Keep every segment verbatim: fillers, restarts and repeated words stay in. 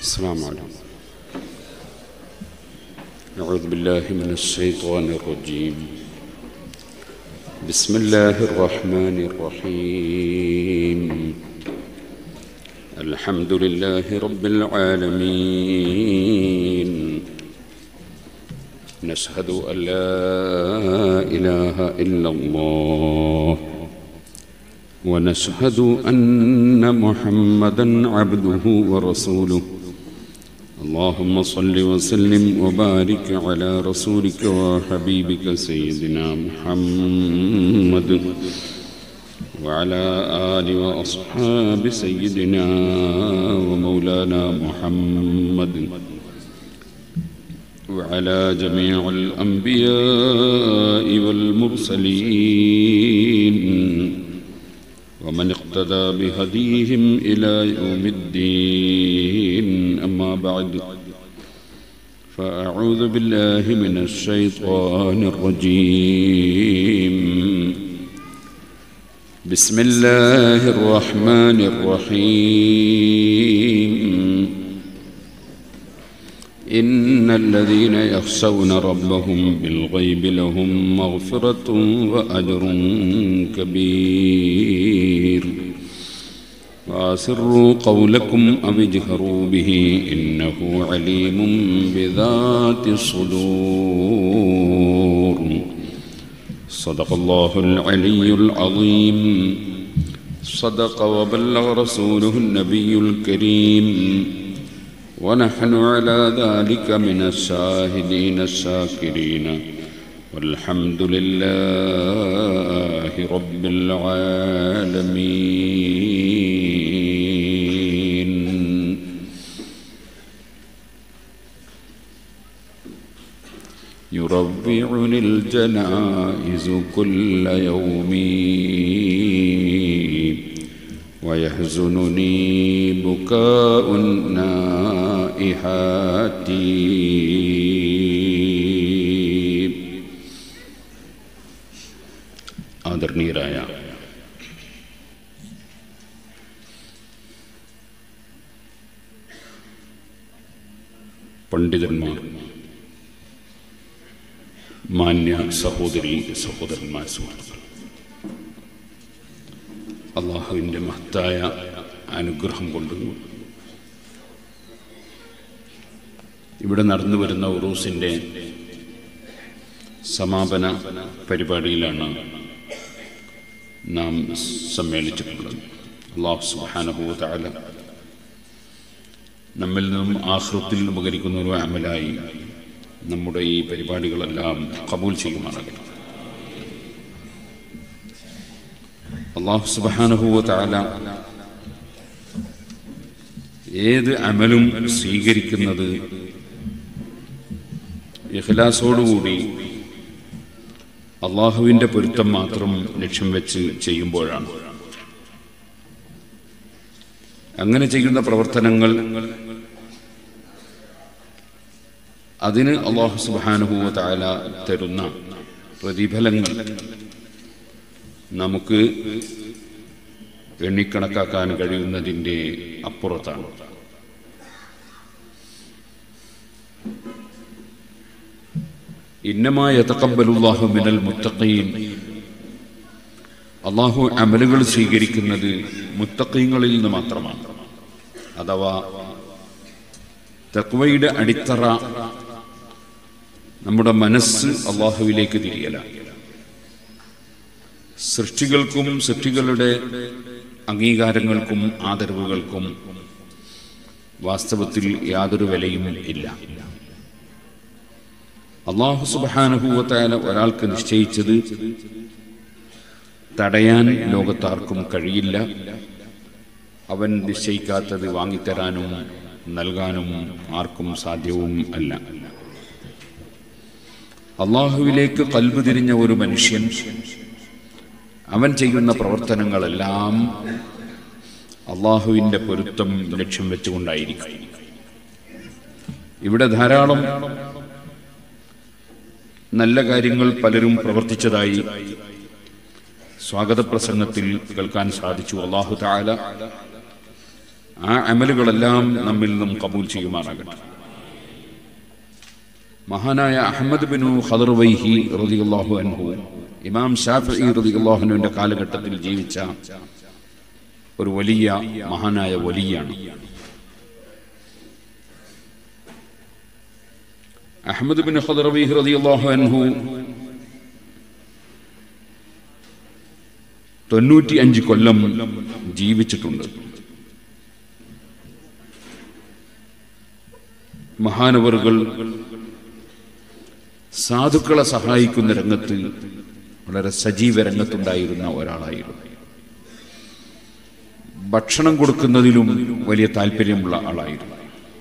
السلام عليكم. أعوذ بالله من الشيطان الرجيم. بسم الله الرحمن الرحيم. الحمد لله رب العالمين. نشهد أن لا إله إلا الله ونشهد أن محمدًا عبده ورسوله. اللهم صل وسلم وبارك على رسولك وحبيبك سيدنا محمد وعلى آل وأصحاب سيدنا ومولانا محمد وعلى جميع الأنبياء والمرسلين ومن اقتدى بهديهم إلى يوم الدين. أما بعد، فأعوذ بالله من الشيطان الرجيم. بسم الله الرحمن الرحيم. إن الذين يخشون ربهم بالغيب لهم مغفرة وأجر كبير. وأسروا قولكم أو اجهروا به إنه عليم بذات الصدور. صدق الله العلي العظيم. صدق وبلغ رسوله النبي الكريم. ونحن على ذلك من الشاهدين الشاكرين والحمد لله رب العالمين. يربعني الجنائز كل يوم ويحزنني بكاء النائحات. ആദരണീയരായ പണ്ഡിതന്മാർ, മാന്യ സഹോദരി സഹോദരന്മാർ, അള്ളാഹുവിൻ്റെ മഹത്തായ അനുഗ്രഹം കൊണ്ട് ഇവിടെ നടന്നു വരുന്ന ഉറൂസിൻ്റെ സമാപന പരിപാടിയിലാണ് നാം സമ്മേളിച്ചിട്ടുള്ളത്. അല്ലാഹു സുബ്ഹാനഹു വ തആല നമ്മിൽ നിന്നും ആഖിറത്തിൽ ഉപകരിക്കുന്ന ഒരു അമലായി നമ്മുടെ ഈ പരിപാടികളെല്ലാം ഖബൂൽ ചെയ്യുമാറാകട്ടെ. അല്ലാഹു സുബ്ഹാനഹു വ തആല ഏത് അമലും സ്വീകരിക്കുന്നത് ഇഖ്ലാസോടുകൂടി അള്ളാഹുവിൻ്റെ പൊരുത്തം മാത്രം ലക്ഷ്യം വെച്ച് ചെയ്യുമ്പോഴാണ്. അങ്ങനെ ചെയ്യുന്ന പ്രവർത്തനങ്ങൾ അതിന് അല്ലാഹു സുബ്ഹാനഹു വ തആല തരുന്ന പ്രതിഫലങ്ങൾ നമുക്ക് എണ്ണിക്കണക്കാക്കാൻ കഴിയുന്നതിൻ്റെ അപ്പുറത്താണ്. ഇന്നമാ യതഖബ്ബലുല്ലാഹു മിനൽ മുത്തഖീൻ. അല്ലാഹു അമലുകൾ സ്വീകരിക്കുന്നത് മുത്തഖീങ്ങളിൽ നിന്ന് മാത്രമാണ്. അഥവാ തഖ്വയുടെ അടിത്തറ നമ്മുടെ മനസ്സ് അല്ലാഹുവിലേക്ക് തിരിയലാണ്. സൃഷ്ടികൾക്കും സൃഷ്ടികളുടെ അംഗീകാരങ്ങൾക്കും ആദരവുകൾക്കും വാസ്തവത്തിൽ യാതൊരു വിലയും ഇല്ല. അല്ലാഹു സുബ്ഹാനഹു വ തആല ഒരാൾക്ക് നിശ്ചയിച്ചത് തടയാൻ ലോകത്താർക്കും കഴിയില്ല. അവൻ നിശ്ചയിക്കാത്തത് വാങ്ങിത്തരാനും നൽകാനും ആർക്കും സാധ്യവും അല്ല. അല്ലാഹുവിലേക്ക് ഖൽബ് തിരിഞ്ഞ ഒരു മനുഷ്യൻ അവൻ ചെയ്യുന്ന പ്രവർത്തനങ്ങളെല്ലാം അല്ലാഹുവിൻ്റെ പൊരുത്തം ലക്ഷ്യം വെച്ചുകൊണ്ടായിരിക്കും. ഇവിടെ ധാരാളം നല്ല കാര്യങ്ങൾ പലരും പ്രവർത്തിച്ചതായി സ്വാഗത പ്രസംഗത്തിൽ കേൾക്കാൻ സാധിച്ചു. അല്ലാഹു തആല ആ അമലുകളെല്ലാം നമ്മിൽ നിന്നും കബൂൽ ചെയ്യുമാറാകട്ടെ. മഹാനായ അഹ്മദ് ബിൻ ഖദർവൈഹി റളിയല്ലാഹു അൻഹു ഇമാം ശാഫിഈ റളിയല്ലാഹു അൻഹുവിന്റെ കാലഘട്ടത്തിൽ ജീവിച്ച ഒരു വലിയ മഹാനായ വലിയാണ്. അഹ്മദ് ബിൻ ഖദർവൈഹി റളിയല്ലാഹു അൻഹു തൊണ്ണൂറ്റി അഞ്ച് കൊല്ലം ജീവിച്ചിട്ടുണ്ട്. മഹാനവറുകൾ സാധുക്കളെ സഹായിക്കുന്ന രംഗത്ത് വളരെ സജീവ രംഗത്തുണ്ടായിരുന്ന ഒരാളായിരുന്നു. ഭക്ഷണം കൊടുക്കുന്നതിലും വലിയ താല്പര്യമുള്ള ആളായിരുന്നു.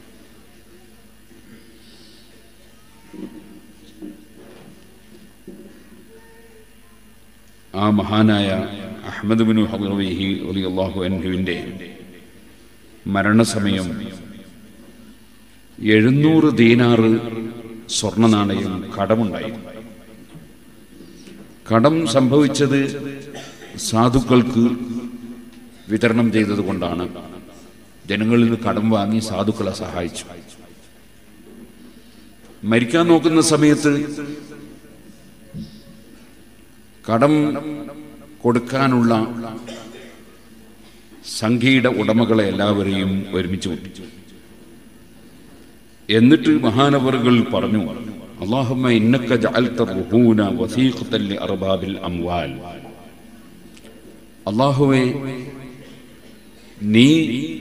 ആ മഹാനായ അഹ്മദ് ബിൻ ഖദർവൈഹി റളിയല്ലാഹു അൻഹുവിന്റെ മരണസമയം എഴുന്നൂറ് ദീനാറ് സ്വർണ്ണ നാണയം കടമുണ്ടായി. കടം സംഭവിച്ചത് സാധുക്കൾക്ക് വിതരണം ചെയ്തത് കൊണ്ടാണ്. ജനങ്ങളിൽ നിന്ന് കടം വാങ്ങി സാധുക്കളെ സഹായിച്ചു. മരിക്കാൻ നോക്കുന്ന സമയത്ത് കടം കൊടുക്കാനുള്ള സംഖ്യയുടെ ഉടമകളെ എല്ലാവരെയും ഒരുമിച്ച് കൂട്ടി. എന്നിട്ട് മഹാനവറുകൾ പറഞ്ഞു, അല്ലാഹുമ്മ ഇന്നക ജഅൽത റുഹൂന വസീഖതൻ ലിഅർബാബിൽ അംവാൽ. അല്ലാഹുവേ, നീ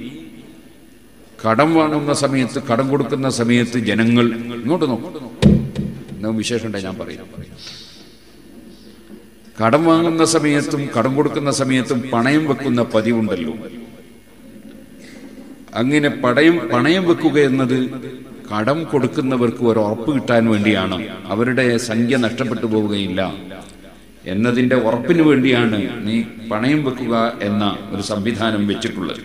കടം വാങ്ങുന്ന സമയത്ത്, കടം കൊടുക്കുന്ന സമയത്ത് ജനങ്ങൾ ഇങ്ങോട്ട് നോക്കും. എന്താ വിശേഷം ഉണ്ടെങ്കിൽ ഞാൻ പറയാം. കടം വാങ്ങുന്ന സമയത്തും കടം കൊടുക്കുന്ന സമയത്തും പണയം വെക്കുന്ന പതിവുണ്ടല്ലോ. അങ്ങനെ പടയം പണയം വെക്കുക എന്നത് കടം കൊടുക്കുന്നവർക്ക് ഒരു ഉറപ്പ് കിട്ടാൻ വേണ്ടിയാണ്. അവരുടെ സംഖ്യ നഷ്ടപ്പെട്ടു പോവുകയില്ല എന്നതിന്റെ ഉറപ്പിന് വേണ്ടിയാണ് നീ പണയം വെക്കുക എന്ന ഒരു സംവിധാനം വെച്ചിട്ടുള്ളത്.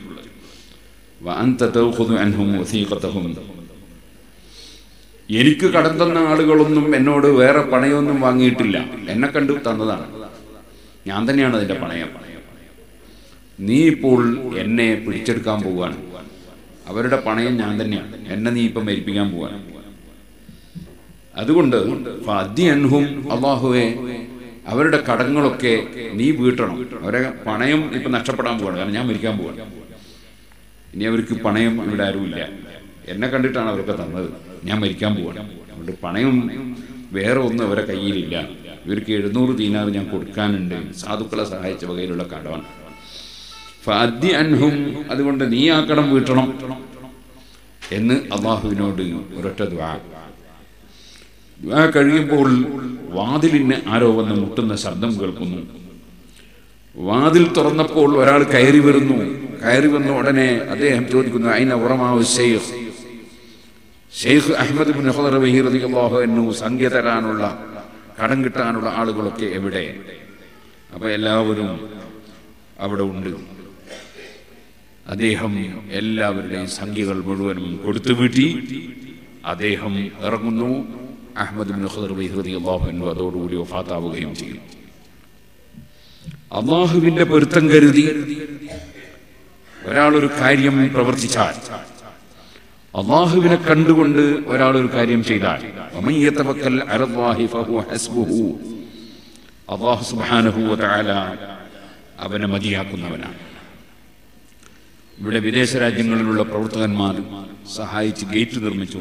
എനിക്ക് കടം തന്ന ആളുകളൊന്നും എന്നോട് വേറെ പണയമൊന്നും വാങ്ങിയിട്ടില്ല, എന്നെ കണ്ടു തന്നതാണ്, ഞാൻ തന്നെയാണ് അതിന്റെ പണയം. നീ ഇപ്പോൾ എന്നെ പിടിച്ചെടുക്കാൻ പോവുകയാണ്, അവരുടെ പണയം ഞാൻ തന്നെയാണ്, എന്നെ നീ ഇപ്പം മരിപ്പിക്കാൻ പോവാണ്. അതുകൊണ്ട് ഫഅദ്ദിഅൻഹും, അല്ലാഹുവേ അവരുടെ കടങ്ങളൊക്കെ നീ വീട്ടണം. അവരെ പണയം ഇപ്പൊ നഷ്ടപ്പെടാൻ പോവാണ്, കാരണം ഞാൻ മരിക്കാൻ പോവാണ്. ഇനി അവർക്ക് പണയം ഇവിടെ ആരുമില്ല, എന്നെ കണ്ടിട്ടാണ് അവരൊക്കെ തന്നത്, ഞാൻ മരിക്കാൻ പോവാണ്. അതുകൊണ്ട് പണയം വേറെ ഒന്നും അവരെ കയ്യിലില്ല. ഇവർക്ക് എഴുന്നൂറ് ദീനാർ ഞാൻ കൊടുക്കാനുണ്ട്, സാധുക്കളെ സഹായിച്ച വകയിലുള്ള കടമാണ്. ഫഅദ്ദിഅൻഹും, അതുകൊണ്ട് നീ ആ കടം വീട്ടണം എന്ന് അള്ളാഹുവിനോട് ഒരൊറ്റ ദുആ. ദുആ കഴിയുമ്പോൾ വാതിലിന് ആരോ വന്ന് മുട്ടുന്ന ശബ്ദം കേൾക്കുന്നു. വാതിൽ തുറന്നപ്പോൾ ഒരാൾ കയറി വരുന്നു. കയറി വന്ന ഉടനെ അദ്ദേഹം ചോദിക്കുന്നു, അയിന ഉറമാവ് ശൈഖ്, ശൈഖ് അഹ്മദ് ബിൻ ഖദർവൈഹി റളിയല്ലാഹു അൻഹു സംഖ്യ തരാനുള്ള, കടം കിട്ടാനുള്ള ആളുകളൊക്കെ എവിടെ? അപ്പൊ എല്ലാവരും അവിടെ ഉണ്ട്. അദ്ദേഹം എല്ലാവരുടെയും സംഖ്യകൾ മുഴുവനും കൊടുത്തു വീട്ടി അദ്ദേഹം ഇറങ്ങുന്നു. അഹ്മദ് ബിൻ ഖദർവൈഹി റളിയല്ലാഹു അൻഹു അതോടുകൂടി വഫാത്താവുകയും ചെയ്യും. അള്ളാഹുവിന്റെ പൊരുത്തം കരുതി ഒരാളൊരു കാര്യം പ്രവർത്തിച്ചാൽ, അള്ളാഹുവിനെ കണ്ടുകൊണ്ട് ഒരാളൊരു കാര്യം ചെയ്താൽ, വമൻ യതവക്കൽ അലല്ലാഹി ഫഹുവ ഹസ്ബുഹു, അല്ലാഹു സുബ്ഹാനഹു വ തആല അവനെ മതിയാക്കുന്നവനാണ്. ഇവിടെ വിദേശ രാജ്യങ്ങളിലുള്ള പ്രവർത്തകന്മാർ സഹായിച്ച് ഗേറ്റ് നിർമ്മിച്ചു,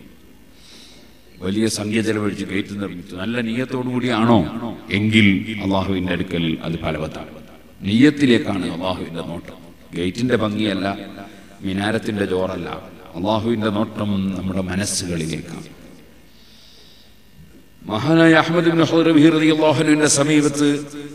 വലിയ സംഖ്യ ചെലവഴിച്ച് ഗേറ്റ് നിർമ്മിച്ചു. നല്ല നിയ്യത്തോടുകൂടിയാണോ എങ്കിൽ അള്ളാഹുവിന്റെ അടുക്കൽ അത് ഫലവത്താണ്. നിയ്യത്തിലേക്കാണ് അള്ളാഹുവിന്റെ നോട്ടം, ഗേറ്റിന്റെ ഭംഗിയല്ല, മിനാരത്തിന്റെ ജോറല്ല. അള്ളാഹുവിന്റെ നോട്ടം നമ്മുടെ മനസ്സുകളിലേക്കാണ്. മഹാനായ അഹ്മദ് ബിൻ ഖദർവൈഹി റളിയല്ലാഹു അൻഹുവിന്റെ സമീപത്ത്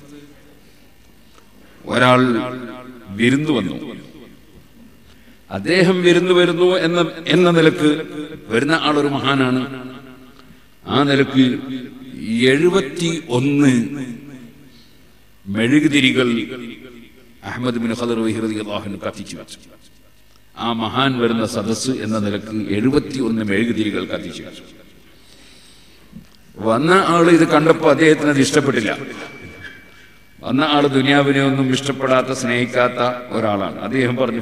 ഒരാൾ വിരുന്നു വന്നു. അദ്ദേഹം വിരുന്നു വരുന്നു എന്ന എന്ന നിലക്ക് വരുന്ന ആളൊരു മഹാനാണ്. ആ നിലക്ക് എഴുപത്തി ഒന്ന് മെഴുകുതിരികൾ അഹ്മദ് ബിൻ ഖദർവൈഹി റളിയല്ലാഹു അൻഹു കത്തിച്ചു വെച്ചു. ആ മഹാൻ വരുന്ന സദസ്സ് എന്ന നിലക്ക് എഴുപത്തി ഒന്ന് മെഴുകുതിരികൾ കത്തിച്ചു വെച്ചു. വന്ന ആള് ഇത് കണ്ടപ്പോൾ അദ്ദേഹത്തിന് അത് ഇഷ്ടപ്പെട്ടില്ല. വന്ന ആള് ദുനിയാവിനെ ഒന്നും ഇഷ്ടപ്പെടാത്ത സ്നേഹിക്കാത്ത ഒരാളാണ്. അദ്ദേഹം പറഞ്ഞു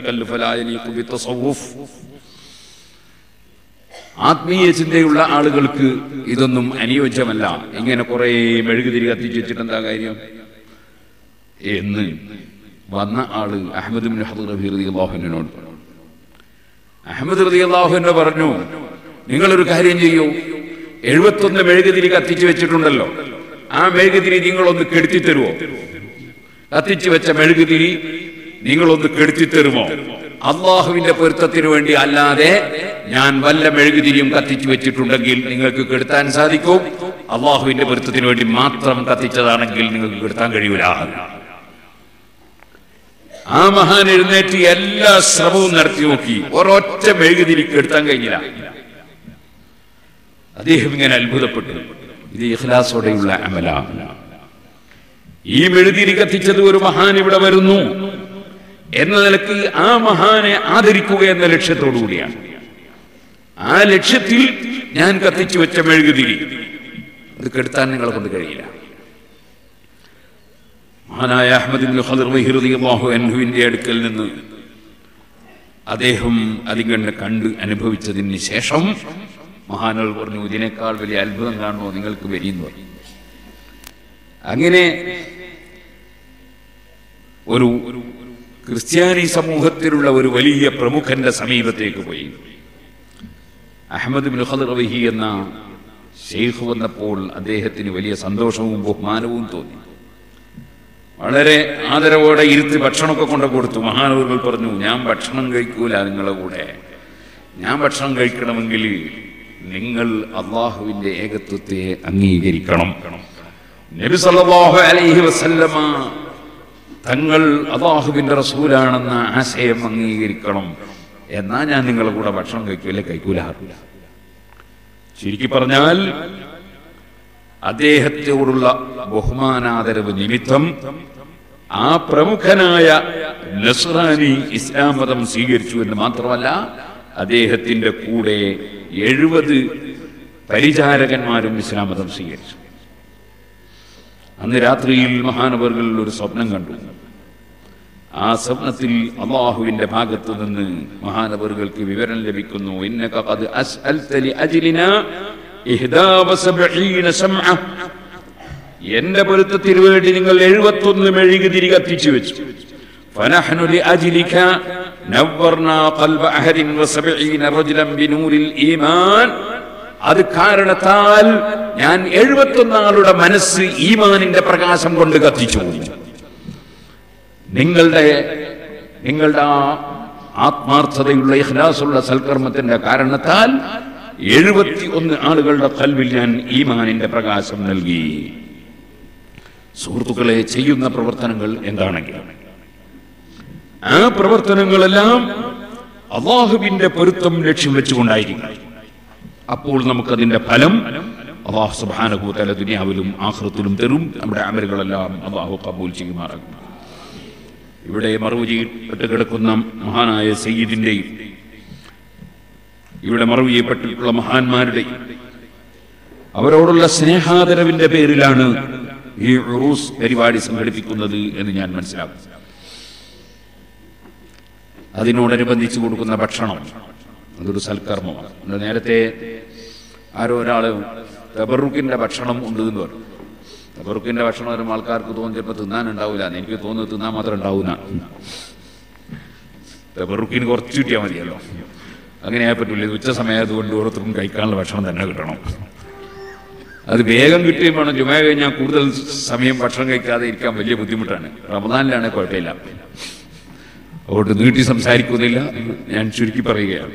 ആത്മീയ ചിന്തയുള്ള ആളുകൾക്ക് ഇതൊന്നും അനുയോജ്യമല്ല. ഇങ്ങനെ കുറെ മെഴുകുതിരി കത്തിച്ച് വെച്ചിട്ട് എന്താ കാര്യം എന്ന് വന്ന ആള് അഹ്മദ് ബിൻ ഹദർ റളിയല്ലാഹു അൻഹുവിനോട് അഹ്മദ് റളിയല്ലാഹു അൻഹു പറഞ്ഞു, നിങ്ങളൊരു കാര്യം ചെയ്യൂ, എഴുപത്തൊന്ന് മെഴുകുതിരി കത്തിച്ചു വെച്ചിട്ടുണ്ടല്ലോ, ആ മെഴുകുതിരി നിങ്ങളൊന്ന് കെടുത്തി തരുമോ? കത്തിച്ചു വെച്ച മെഴുകുതിരി നിങ്ങളൊന്ന് കെടുത്തി തരുമോ? അള്ളാഹുവിന്റെ പൊരുത്തത്തിന് വേണ്ടി അല്ലാതെ ഞാൻ വല്ല മെഴുകുതിരിയും കത്തിച്ചു വെച്ചിട്ടുണ്ടെങ്കിൽ നിങ്ങൾക്ക് കെടുത്താൻ സാധിക്കും. അള്ളാഹുവിന്റെ പൊരുത്തത്തിന് വേണ്ടി മാത്രം കത്തിച്ചതാണെങ്കിൽ നിങ്ങൾക്ക് കെടുത്താൻ കഴിയൂല. ആ മഹാൻ എഴുന്നേറ്റ് എല്ലാ ശ്രമവും നടത്തി നോക്കി, ഒരൊറ്റ മെഴുകുതിരി കെടുത്താൻ കഴിഞ്ഞില്ല. അദ്ദേഹം ഇങ്ങനെ അത്ഭുതപ്പെട്ടു. ഇത് ഇഖ്ലാസോടെയുള്ള അമലാണ്. ഈ മെഴുകുതിരി കത്തിച്ചത് ഒരു മഹാൻ ഇവിടെ വരുന്നു എന്ന നിലക്ക് ആ മഹാനെ ആദരിക്കുക എന്ന ലക്ഷ്യത്തോടു കൂടിയാണ്. ആ ലക്ഷ്യത്തിൽ ഞാൻ കത്തിച്ചു വെച്ച മെഴുകുതിരി അത് കെടുത്താൻ നിങ്ങളെ കൊണ്ട് കഴിയില്ല. മഹാനായ അഹ്മദ് ഇബ്നു ഖദർ റളിയല്ലാഹു അൻഹുവിന്റെ അടുക്കൽ നിന്ന് അദ്ദേഹം അതിങ്ങനെ കണ്ട് അനുഭവിച്ചതിന് ശേഷം മഹാനുകൾ പറഞ്ഞു, ഇതിനേക്കാൾ വലിയ അത്ഭുതം കാണുമോ നിങ്ങൾക്ക് വരിയെന്ന്. അങ്ങനെ ഒരു ക്രിസ്ത്യാനി സമൂഹത്തിലുള്ള ഒരു വലിയ പ്രമുഖന്റെ സമീപത്തേക്ക് പോയി. അഹ്മദ് ഇബ്നു ഖദർ റളിഹി എന്ന ശൈഖ് വന്നപ്പോൾ അദ്ദേഹത്തിന് വലിയ സന്തോഷവും ബഹുമാനവും തോന്നി. വളരെ ആദരവോടെ ഇരുത്തി ഭക്ഷണമൊക്കെ കൊണ്ട് കൊടുത്തു. മഹാനവറുകൾ പറഞ്ഞു, ഞാൻ ഭക്ഷണം കഴിക്കൂല നിങ്ങളെ കൂടെ. ഞാൻ ഭക്ഷണം കഴിക്കണമെങ്കിൽ നിങ്ങൾ അള്ളാഹുവിന്റെ ഏകത്വത്തെ അംഗീകരിക്കണം. നബി സല്ലല്ലാഹു അലൈഹി വസല്ലമ തങ്ങൾ അള്ളാഹുവിന്റെ റസൂലാണെന്ന ആശയം അംഗീകരിക്കണം. എന്നാ ഞാൻ നിങ്ങളെ കൂടെ ഭക്ഷണം കഴിക്കൂല കഴിക്കൂല ശരിക്കും പറഞ്ഞാൽ അദ്ദേഹത്തോടുള്ള ബഹുമാനാദരവ് നിമിത്തം ആ പ്രമുഖനായ നസ്രാനി ഇസ്ലാം മതം സ്വീകരിച്ചു എന്ന് മാത്രമല്ല, അദ്ദേഹത്തിന്റെ കൂടെ എഴുപത് പരിചാരകന്മാരും ഇസ്ലാം മതം സ്വീകരിച്ചു. അന്ന് രാത്രിയിൽ മഹാനവറുകൾ ഒരു സ്വപ്നം കണ്ടു. ആ സ്വപ്നത്തിൽ അല്ലാഹുവിന്റെ ഭാഗത്തു നിന്ന് മഹാനവറുകൾക്ക് വിവരം ലഭിക്കുന്നു. ഇന്നക ഖദ് അസ്അൽത ലി അജ്ലിനാ ഇഹ്ദാ വസബഈന സമഅ, എന്റെ പൊരുത്തത്തിന് വേണ്ടി നിങ്ങൾ എഴുപത്തൊന്ന് മെഴുകുതിരി കത്തിച്ചു വെച്ചു. ഫനഹ്നു ലി അജ്ലിക നവ്വർനാ ഖൽബ അഹദിൻ വസബഈന റജുലൻ ബിനൂരിൽ ഈമാൻ, അത് കാരണത്താൽ ഞാൻ എഴുപത്തൊന്ന് ആളുടെ മനസ്സ് ഈമാനിന്റെ പ്രകാശം കൊണ്ട് കത്തിച്ചു. നിങ്ങളുടെ നിങ്ങളുടെ ആ ആത്മാർത്ഥതയുള്ള ഇഖ്ലാസുള്ള സൽക്കർമ്മത്തിന്റെ കാരണത്താൽ എഴുപത്തി ഒന്ന് ആളുകളുടെ ഖൽബിൽ ഞാൻ ഈമാനിന്റെ പ്രകാശം നൽകി. സുഹൃത്തുക്കളെ, ചെയ്യുന്ന പ്രവർത്തനങ്ങൾ എന്താണെങ്കിലും ആ പ്രവർത്തനങ്ങളെല്ലാം അല്ലാഹുവിന്റെ പൊരുത്തം ലക്ഷ്യം വെച്ചുകൊണ്ടായിരിക്കും. അപ്പോൾ നമുക്കതിന്റെ ഫലം അല്ലാഹു സുബ്ഹാനഹു വ തആല ദുനിയാവിലും ആഖിറത്തിലും തരും. നമ്മുടെ അമലുകളെല്ലാം അല്ലാഹു ഖബൂൽ ചെയ്യുമാറാകട്ടെ. ഇവിടെ മറവ് ചെയ്യപ്പെട്ട് കിടക്കുന്ന മഹാനായ സയ്യിദിന്റെയും ഇവിടെ മറവ് ചെയ്യപ്പെട്ടിട്ടുള്ള മഹാന്മാരുടെയും അവരോടുള്ള സ്നേഹാദരവിന്റെ പേരിലാണ് ഈ ഉറൂസ് പരിപാടി സംഘടിപ്പിക്കുന്നത് എന്ന് ഞാൻ മനസ്സിലാക്കും. അതിനോടനുബന്ധിച്ച് കൊടുക്കുന്ന ഭക്ഷണം അതൊരു സൽക്കർമ്മമാണ്. നേരത്തെ ആരോ ഒരാള് തബറുക്കിന്റെ ഭക്ഷണം ഉണ്ട് എന്ന് പറഞ്ഞു. തബറുക്കിന്റെ ഭക്ഷണം വരുമ്പോൾ ആൾക്കാർക്ക് തോന്നി ചിലപ്പോൾ തിന്നാനുണ്ടാവില്ല. എനിക്ക് തോന്നുന്നത് തിന്നാൻ മാത്രം ഉണ്ടാവുന്ന. തബറുക്കിന് കുറച്ച് കിട്ടിയാൽ മതിയല്ലോ. അങ്ങനെ ആയാൽ പറ്റില്ല. ഉച്ച സമയത്തുകൊണ്ട് ഓരോരുത്തർക്കും കഴിക്കാനുള്ള ഭക്ഷണം തന്നെ കിട്ടണം. അത് വേഗം കിട്ടുകയും വേണം. ജുമ കഴിഞ്ഞാൽ കൂടുതൽ സമയം ഭക്ഷണം കഴിക്കാതെ ഇരിക്കാൻ വലിയ ബുദ്ധിമുട്ടാണ്. റമദാനിലാണെങ്കിൽ കുഴപ്പമില്ല. അതുകൊണ്ട് നീട്ടി സംസാരിക്കുന്നില്ല, ഞാൻ ചുരുക്കി പറയുകയാണ്.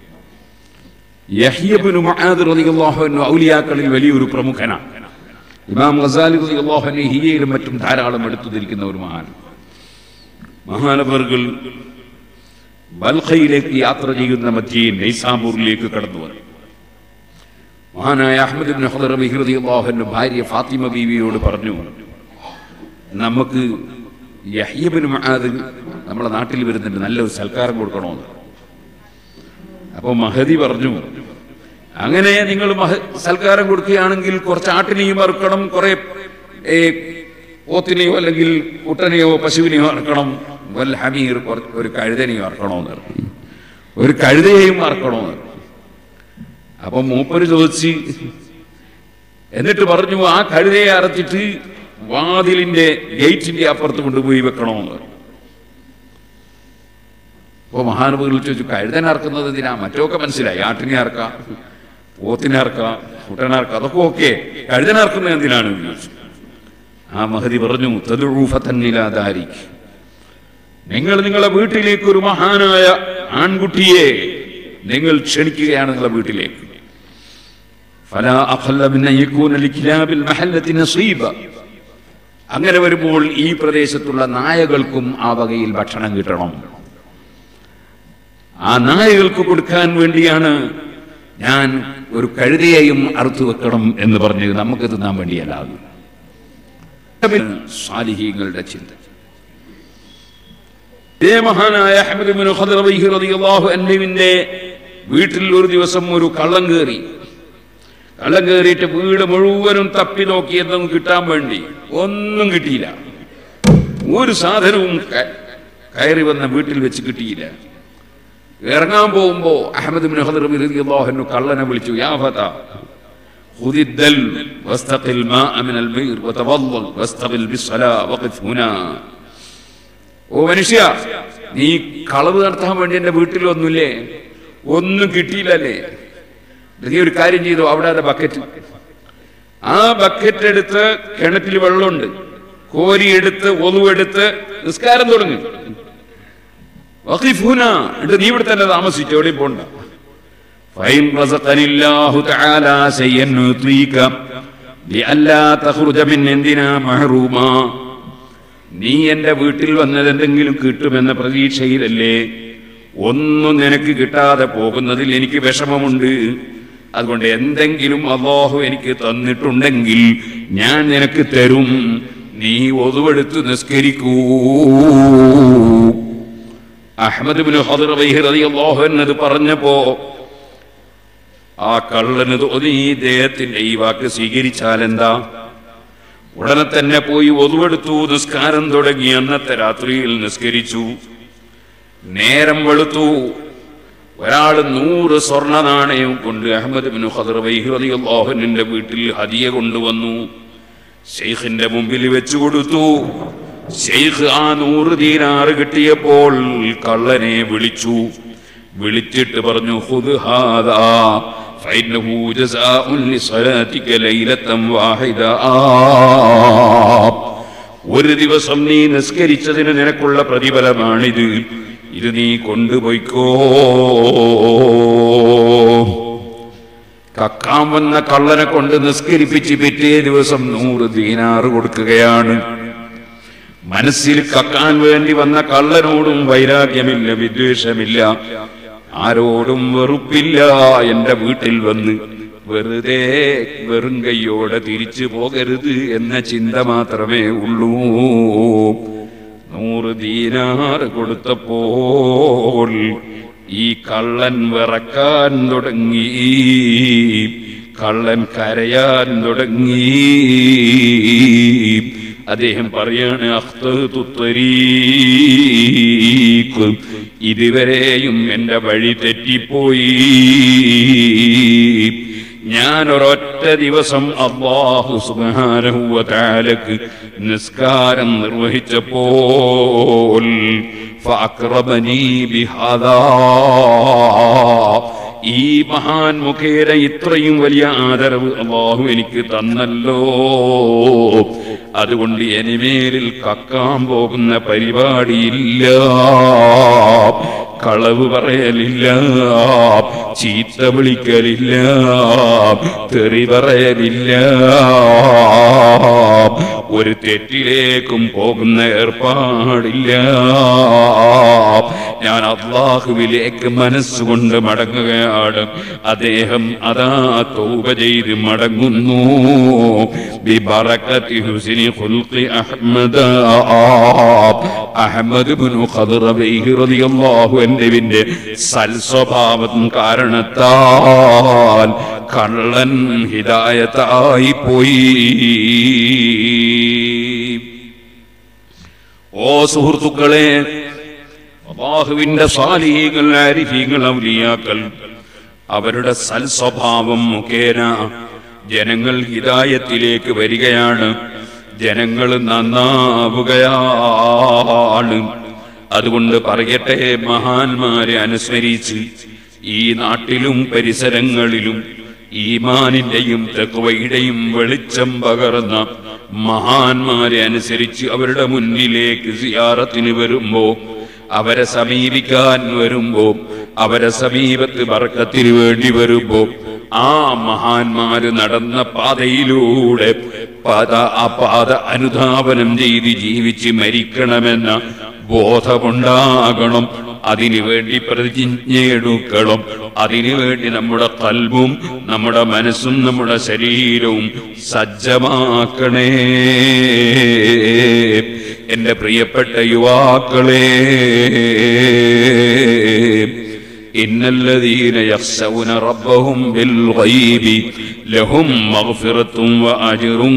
യഹ്യ ഇബ്നു മുആദ് റളിയല്ലാഹു അൻഹു ഔലിയാക്കളിൽ വലിയൊരു പ്രമുഖനാണ്. ഇമാം ഗസാലി റളിയല്ലാഹു അൻഹു ഹിയയിലും മറ്റും ധാരാളം എടുത്തുതിരിക്കുന്ന ഒരു മഹാൻ. മഹാനവറുകൾ ബൽഖയിലേക്ക് യാത്ര ചെയ്യുന്ന മധ്യേ നൈസാബൂറിലേക്ക് കടന്നു വന്നു. മഹാനായ അഹ്മദ് ഇബ്നു ഖദർ റളിയല്ലാഹു അൻഹു ഭാര്യ ഫാത്തിമ ബീവിയോട് പറഞ്ഞു, നമുക്ക് യഹ്യ ഇബ്നു മുആദ് നമ്മുടെ നാട്ടിൽ വരുന്നുണ്ട്, നല്ലൊരു സൽക്കാരം കൊടുക്കണമെന്ന്. അപ്പോൾ മഹദി പറഞ്ഞു, അങ്ങനെ നിങ്ങൾ സൽക്കാരം കൊടുക്കുകയാണെങ്കിൽ കുറച്ച് ആട്ടിനെയും അറുക്കണം, കുറെ പോത്തിനെയോ അല്ലെങ്കിൽ കുട്ടനെയോ പശുവിനെയോ അറക്കണം, വൽ ഹമീർ ഒരു കഴുതനെയോ അറക്കണമെന്ന് പറഞ്ഞു, ഒരു കഴുതയെയും അറക്കണമെന്ന്. അപ്പൊ മൂപ്പര് ചോദിച്ച്, എന്നിട്ട് പറഞ്ഞു ആ കഴുതയെ അറച്ചിട്ട് വാതിലിന്റെ ഗേറ്റിന്റെ അപ്പുറത്ത് കൊണ്ടുപോയി വെക്കണമെന്ന്. അപ്പൊ മഹാനുഭാവികൾ ചോദിച്ചു, കഴുതനെ അറക്കുന്നത് എന്തിനാ? മറ്റൊക്കെ മനസ്സിലായി, ആട്ടിനെ അറക്കാം, പോത്തിനെ അറക്കാം, കുട്ടനെ അറക്കാം, അതൊക്കെ ഓക്കെ, കഴുതനെ അറക്കുന്നത് എന്തിനാണ് ചോദിച്ചു. ആ മഹദി പറഞ്ഞു, തദ്ഉഫതന്നിലാദാരി, നിങ്ങൾ നിങ്ങളെ വീട്ടിലേക്ക് ഒരു മഹാനായ ആൺകുട്ടിയെ നിങ്ങൾ ക്ഷണിക്കുകയാണ് നിങ്ങളെ വീട്ടിലേക്ക്. ഫലാ അഖല്ല മിൻ അൻ യകൂന ലികിലാബിൽ മഹല്ലത്തി നസീബ, അങ്ങനെ വരുമ്പോൾ ഈ പ്രദേശത്തുള്ള നായകൾക്കും ആ വകയിൽ ഭക്ഷണം കിട്ടണം. ആ നായകൾക്ക് കൊടുക്കാൻ വേണ്ടിയാണ് ഞാൻ ഒരു കഴുതയെയും അറുത്തു വെക്കണം എന്ന് പറഞ്ഞത്, നമുക്ക് തിന്നാൻ വേണ്ടിയല്ല. സാലിഹീങ്ങളുടെ ചിന്ത. ഇതേ മഹാനായ അഹ്മദ് ഇബ്നു ഖദ്റബി റളിയല്ലാഹു അൻഹുവിന്റെ വീട്ടിൽ ഒരു ദിവസം ഒരു കള്ളൻ കയറി. കള്ളൻ കയറിയിട്ട് വീട് മുഴുവനും തപ്പി നോക്കിയതൊന്നും കിട്ടാൻ വേണ്ടി ഒന്നും കിട്ടിയില്ല. ഒരു സാധനവും കയറി വന്ന വീട്ടിൽ വെച്ച് കിട്ടിയില്ല. ഇറങ്ങാൻ പോകുമ്പോ അഹ്മദ് ഇബ്നു ഖദ്റബി റളിയല്ലാഹു അൻഹു കള്ളനെ വിളിച്ചു, യാ ഫതാ ഖുദി ദൽ വസ്തഖിൽ മാഅ മിനൽ ബീർ വതവല്ലൽ വസ്തഖിൽ ബിസ്സലാ വഖഫ് ഹുനാ. ഓ മനുഷ്യ, നീ കളവ് നടത്താൻ വേണ്ടി എന്റെ വീട്ടിലൊന്നുമില്ലേ? ഒന്നും കിട്ടിയില്ലല്ലേ? നീ ഒരു കാര്യം ചെയ്തു, അവിടെ ആ ബക്കറ്റ് ആ ബക്കറ്റ് എടുത്ത് കിണറ്റിൽ വെള്ളമുണ്ട്, കോരിയെടുത്ത് ഒലുവെടുത്ത് നിസ്കാരം തുടങ്ങി. വഖഫ് ഹുനാ, എന്നിട്ട് നീ ഇവിടെ തന്നെ താമസിച്ചു, എവിടെയും പോണ്ട. ഫൈൻ റസഖനില്ലാഹു തആല ശൈഅൻ യുതീക ബിഅല്ലാ തഖ്റുജ മിൻ ഇന്ദിനാ മഹ്റൂമാ. നീ എന്റെ വീട്ടിൽ വന്നത് എന്തെങ്കിലും കിട്ടുമെന്ന പ്രതീക്ഷയിലല്ലേ? ഒന്നും നിനക്ക് കിട്ടാതെ പോകുന്നതിൽ എനിക്ക് വിഷമമുണ്ട്. അതുകൊണ്ട് എന്തെങ്കിലും അല്ലാഹു എനിക്ക് തന്നിട്ടുണ്ടെങ്കിൽ ഞാൻ നിനക്ക് തരും. നീ ഒതുവെടുത്ത് നിസ്കരിക്കൂ. അഹ്മദ് ഇബ്നു ഖദ്റബി റളിയല്ലാഹു അൻഹു പറഞ്ഞപ്പോ ആ കള്ളന് തോന്നി, ഇദ്ദേഹത്തിന്റെ ഈ വാക്ക് സ്വീകരിച്ചാൽ എന്താ? ഉടനെ തന്നെ പോയി ഒതുവെടുത്തു, നിസ്കാരം തുടങ്ങി. അന്നത്തെ രാത്രിയിൽ നിസ്കരിച്ചു. നേരം വെളുത്തു. ഒരാൾ നൂറ് സ്വർണ്ണ നാണയം കൊണ്ട് അഹ്മദ് ഇബ്നു ഖദ്റബി റളിയല്ലാഹു അൻഹുവിന്റെ വീട്ടിൽ ഹദിയ കൊണ്ടുവന്നു. ശൈഖിന്റെ മുമ്പിൽ വെച്ചു കൊടുത്തു. ശൈഖ് ആ നൂറ് ദീനാർ കിട്ടിയപ്പോൾ കള്ളനെ വിളിച്ചു. വിളിച്ചിട്ട് പറഞ്ഞു, ഖുദ് ഹാദാ ഫഇന്നഹു ജസാഉൻ ലിസലാതിക ലൈലതൻ വാഹിദ. ഒരു ദിവസം നീ നിസ്കരിച്ചതിന് നിനക്കുള്ള പ്രതിഫലമാണിത്. ഇത് നീ കൊണ്ടുപോയിക്കോ. കക്കാൻ വന്ന കള്ളനെ കൊണ്ട് നിസ്കരിപ്പിച്ച് പിറ്റേ ദിവസം നൂറ് ദീനാറ് കൊടുക്കുകയാണ്. മനസ്സിൽ കക്കാൻ വേണ്ടി വന്ന കള്ളനോടും വൈരാഗ്യമില്ല, വിദ്വേഷമില്ല, ആരോടും വെറുപ്പില്ല. എന്റെ വീട്ടിൽ വന്ന് വെറുതെ വെറും കൈയോടെ തിരിച്ചു പോകരുത് എന്ന ചിന്ത മാത്രമേ ഉള്ളൂ. നൂറ് ദീനാർ കൊടുത്തപ്പോൾ ഈ കള്ളൻ വിറക്കാൻ തുടങ്ങി, കള്ളൻ കരയാൻ തുടങ്ങി. അദ്ദേഹം പറയാണ്, അഖ്തഅ്തു ത്വരീഖ്, ഇതുവരെയും എന്റെ വഴി തെറ്റിപ്പോയി. ഞാൻ ഒരൊറ്റ ദിവസം അല്ലാഹു സുബ്ഹാനഹു വ തആലക്ക് നിസ്കാരം നിർവഹിച്ചപ്പോൾ ഫഅക്റമനീ ബിഹാദാ, ഈ മഹാൻ മുഖേന ഇത്രയും വലിയ ആദരവ് അല്ലാഹു എനിക്ക് തന്നല്ലോ. അതുകൊണ്ട് എനിമേലിൽ കക്കാൻ പോകുന്ന പരിപാടിയില്ല, കളവ് പറയലില്ല, ചീത്ത വിളിക്കലില്ല, തെറി പറയലില്ല, ഒരു തെറ്റിലേക്കും പോകുന്ന ഏർപ്പാടില്ല. ഞാൻ അല്ലാഹുവിലേക്ക് മനസ്സുകൊണ്ട് മടങ്ങുകയാണ്. അദ്ദേഹം അതാ തൗബ ചെയ്ത് മടങ്ങുന്നു. ബിബറകതി ഹുസ്നി ഖുൽഖി അഹ്മദ, അഹ്മദ് ഇബ്നു ഖദ്റബി റളിയല്ലാഹു അൻഹുവിന്റെ സൽസ്വഭാവം കാരണത്താൽ കള്ളൻ ഹിദായത്തായി പോയി. ഓ സുഹൃത്തുക്കളെ, അല്ലാഹുവിന്റെ സാലിഹീങ്ങൾ, ആരിഫീങ്ങൾ, ഔലിയാക്കൾ അവരുടെ സൽസ്വഭാവം മുഖേന ജനങ്ങൾ ഹിദായത്തിലേക്ക് വരികയാണ്, ജനങ്ങൾ നന്നാവുകയാണ്. അതുകൊണ്ട് പറയട്ടെ, മഹാന്മാരെ അനുസ്മരിച്ച് ഈ നാട്ടിലും പരിസരങ്ങളിലും ഈമാനിന്റെയും തഖ്വയുടെയും വെളിച്ചം പകർന്ന മഹാന്മാരെ അനുസരിച്ച് അവരുടെ മുന്നിലേക്ക് സിയാറത്തിന് വരുമ്പോ, അവരെ സമീപിക്കാൻ വരുമ്പോ, അവരെ സമീപത്ത് ബർക്കത്തിന് വേണ്ടി വരുമ്പോ ആ മഹാന്മാര് നടന്ന പാതയിലൂടെ പാത ആ പാത അനുധാവനം ചെയ്ത് ജീവിച്ച് മരിക്കണമെന്ന ബോധമുണ്ടാകണം. അതിനുവേണ്ടി പ്രതിജ്ഞയെടുക്കണം. അതിനുവേണ്ടി നമ്മുടെ ഖൽബും നമ്മുടെ മനസ്സും നമ്മുടെ ശരീരവും സജ്ജമാക്കണേ. എന്റെ പ്രിയപ്പെട്ട യുവാക്കളെ, ഇന്നല്ലദീന യഖ്ശൗന റബ്ബഹും ബിൽ ഗൈബി ലഹും മഗ്ഫിറത്തും വഅജ്റുൻ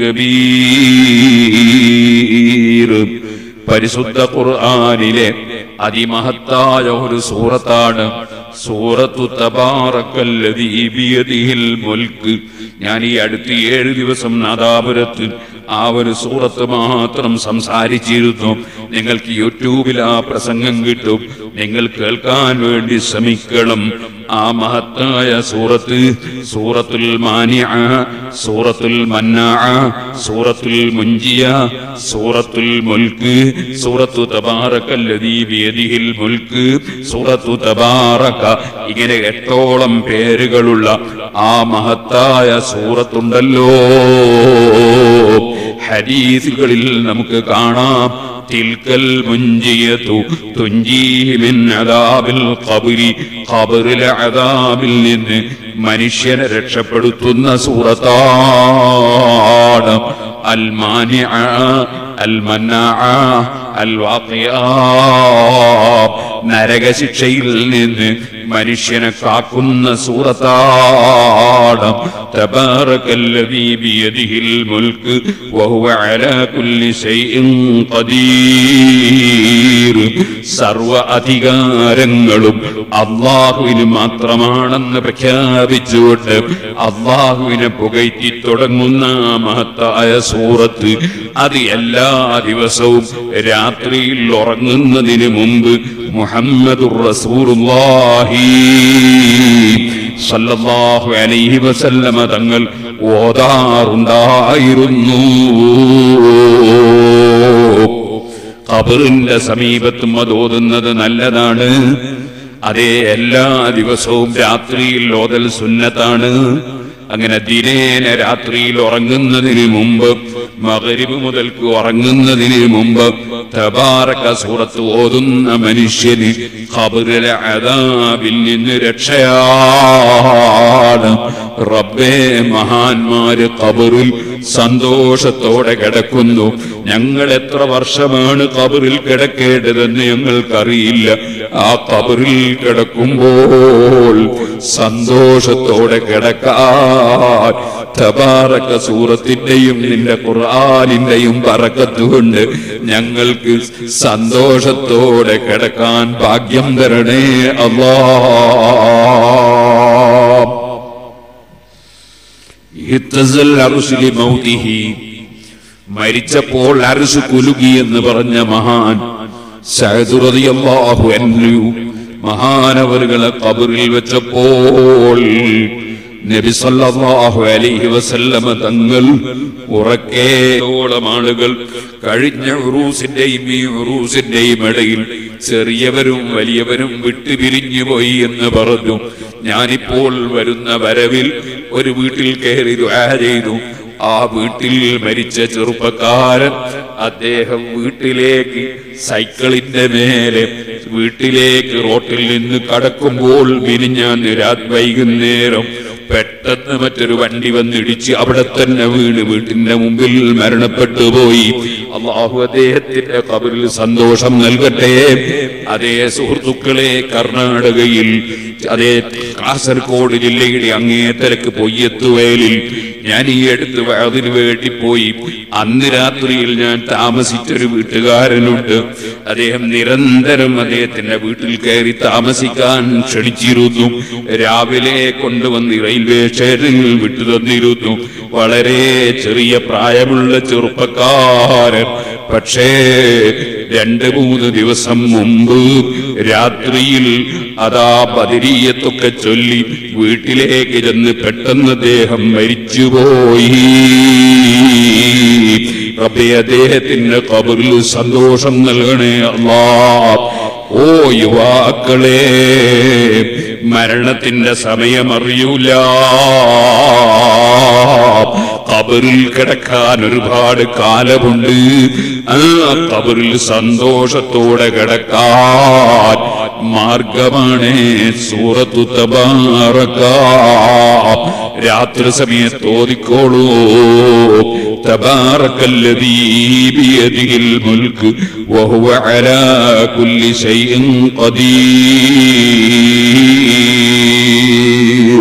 കബീർ. പരിശുദ്ധ ഖുർആനിലെ അതിമഹത്തായ ഒരു സൂറത്താണ് സൂറത്തു തബാറക്കല്ലദീ ബിയദിഹിൽ മുൽക്ക്. ഞാൻ ഈ അടുത്ത് ഏഴ് ദിവസം നാദാപുരത്ത് ആ ഒരു സൂറത്ത് മാത്രം സംസാരിച്ചിരുന്നു. നിങ്ങൾക്ക് യൂട്യൂബിൽ ആ പ്രസംഗം കിട്ടും, നിങ്ങൾ കേൾക്കാൻ വേണ്ടി ശ്രമിക്കണം. ആ മഹത്തായ സൂറത്ത് സൂറത്തുൽ മാനിഅ, സൂറത്തുൽ മന്നാഅ, സൂറത്തുൽ മുൻജിയ, സൂറത്തുൽ മുൽക്ക്, സൂറത്തു തബാറക്കല്ലദീ ബിയദിഹിൽ മുൽക്ക്, സൂറത്തു തബാറക, ഇങ്ങനെ എട്ടോളം പേരുകളുള്ള ആ മഹത്തായ സൂറത്തുണ്ടല്ലോ. ഹദീസുകളിൽ നമുക്ക് കാണാം, തിൽക്കൽ മുൻജിയതു തുൻജീഹി മിൻ അദാബിൽ ഖബ്രി, ഖബ്റിലെ അദാബിൽ നിന്ന് മനുഷ്യനെ രക്ഷപ്പെടുത്തുന്ന സൂറത്താണ്. അൽ മാനിഅ, അൽ മന്നാഅ, അൽ വാഖിഅ, നരകശിക്ഷയിൽ നിന്ന് മനുഷ്യനെ കാക്കുന്ന സൂറത്താണ്. തബാറക്കല്ലദീ ബിയദിഹിൽ മുൽക്ക് വഹുവ അലാ കുല്ലി ശൈഇൻ ഖദീർ. സർവ അധികാരങ്ങളും അല്ലാഹുവിന് മാത്രമാണെന്ന് പ്രഖ്യാപിച്ചുകൊണ്ട് അല്ലാഹുവിനെ പുകഴ്ത്തി തുടങ്ങുന്ന മഹത്തായ സൂറത്ത്, അത് എല്ലാ ദിവസവും രാത്രിയിൽ ഉറങ്ങുന്നതിന് മുമ്പ് മുഹമ്മദുർ റസൂലുള്ളാഹി സല്ലല്ലാഹു അലൈഹി വസല്ലമ തങ്ങൾ ഓതാറുണ്ടായിരുന്നു. ഖബറിന്റെ സമീപത്തും അത് ഓതുന്നത് നല്ലതാണ്. അതേ, എല്ലാ ദിവസവും രാത്രിയിൽ ഓതൽ സുന്നത്താണ്. അങ്ങനെ ദിനേന രാത്രിയിൽ ഉറങ്ങുന്നതിന് മുമ്പ്, മഗ്രിബ് മുതൽക്ക് ഉറങ്ങുന്നതിന് മുമ്പ് തബാറക സൂറത്ത് ഓതുന്ന മനുഷ്യന് ഖബറിലെ അദാബിൽ നിന്ന് രക്ഷയാണ്. റബ്ബേ, മഹാന്മാര് ഖബറിൽ സന്തോഷത്തോടെ കിടക്കുന്നു. ഞങ്ങൾ എത്ര വർഷമാണ് ഖബറിൽ കിടക്കേണ്ടതെന്ന് ഞങ്ങൾക്കറിയില്ല. ആ ഖബറിൽ കിടക്കുമ്പോൾ സന്തോഷത്തോടെ കിടക്കാൻ തബാറക സൂറത്തിന്റെയും നിന്റെ ഖുർആനിന്റെയും ബറക്കത്ത് കൊണ്ട് ഞങ്ങൾക്ക് സന്തോഷത്തോടെ കിടക്കാൻ ഭാഗ്യം തരണേ അല്ലാഹ്. ഇഹ്തസൽ അർശ് ലിമൗതിഹി, മരിച്ചപ്പോൾ അർശ് കുലുങ്ങി എന്ന് പറഞ്ഞ മഹാൻ സഅദ് റളിയല്ലാഹു അൻഹു മഹാനവറുകളെ ഖബറിൽ വെച്ചപ്പോൾ നബി സല്ലല്ലാഹു അലൈഹി വസല്ലമ തങ്ങൾ ഉറക്കേയോളം ആളുകൾ കഴിഞ്ഞ ഉറൂസിന്റെയും ഈ ഉറൂസിന്റെയും ഇടയിൽ ചെറിയവരും വലിയവരും വിട്ടുപിരിഞ്ഞു പോയി എന്ന് പറഞ്ഞു. ഞാനിപ്പോൾ വരുന്ന വരവിൽ ഒരു വീട്ടിൽ കയറി ദുആ ചെയ്തു. ആ വീട്ടിൽ മരിച്ച ചെറുപ്പക്കാരൻ, അദ്ദേഹം വീട്ടിലേക്ക് സൈക്കിളിന്റെ മേലെ വീട്ടിലേക്ക് റോട്ടിൽ നിന്ന് കടക്കുമ്പോൾ മിനിഞ്ഞാന്ന് രാത്രി വൈകുന്നേരം പെട്ട പെട്ടെന്ന് മറ്റൊരു വണ്ടി വന്നിടിച്ച് അവിടെ തന്നെ വീണ് വീട്ടിന്റെ മുമ്പിൽ മരണപ്പെട്ടു പോയി. അല്ലാഹു അദ്ദേഹത്തിന്റെ ഖബറിൽ സന്തോഷം നൽകട്ടെ. അതേ സുഹൃത്തുക്കളെ, കർണാടകയിൽ അതേ കാസർഗോഡ് ജില്ലയുടെ അങ്ങേതലക്ക് പൊയ്യത്തുവയലിൽ ഞാൻ ഈ അടുത്ത് അതിനു വേണ്ടി പോയി. അന്ന് രാത്രിയിൽ ഞാൻ താമസിച്ചൊരു വീട്ടുകാരനുണ്ട്. അദ്ദേഹം നിരന്തരം അദ്ദേഹത്തിന്റെ വീട്ടിൽ കയറി താമസിക്കാൻ ക്ഷണിച്ചിരുന്നു. രാവിലെ കൊണ്ടുവന്ന് റെയിൽവേ സ്റ്റേഷനിൽ വിട്ടു തന്നിരുന്നു. വളരെ ചെറിയ പ്രായമുള്ള ചെറുപ്പക്കാരൻ. പക്ഷേ രണ്ട് മൂന്ന് ദിവസം മുമ്പ് രാത്രിയിൽ അതാ ബദരീയത്തൊക്കെ ചൊല്ലി വീട്ടിലേക്ക് ചെന്ന് പെട്ടെന്ന് അദ്ദേഹം മരിച്ചുപോയി. റബ്ബേ, അദ്ദേഹത്തിന്റെ ഖബറിൽ സന്തോഷം നൽകണേ അല്ലാഹ്. ഓ യുവാക്കളെ, മരണത്തിന്റെ സമയമറിയൂല. ഖബറിൽ കിടക്കാൻ ഒരുപാട് കാലമുണ്ട്. ആ ഖബറിൽ സന്തോഷത്തോടെ കിടക്കാൻ മാർഗമാണ് സൂറത്തു തബാറക. രാത്രി സമയത്ത് ഓതിക്കോളൂ. തബാറകല്ലദീ ബിയദിഹിൽ മുൽക്ക് വഹുവ അലാ കുല്ലി ശൈഇൻ ഖദീർ.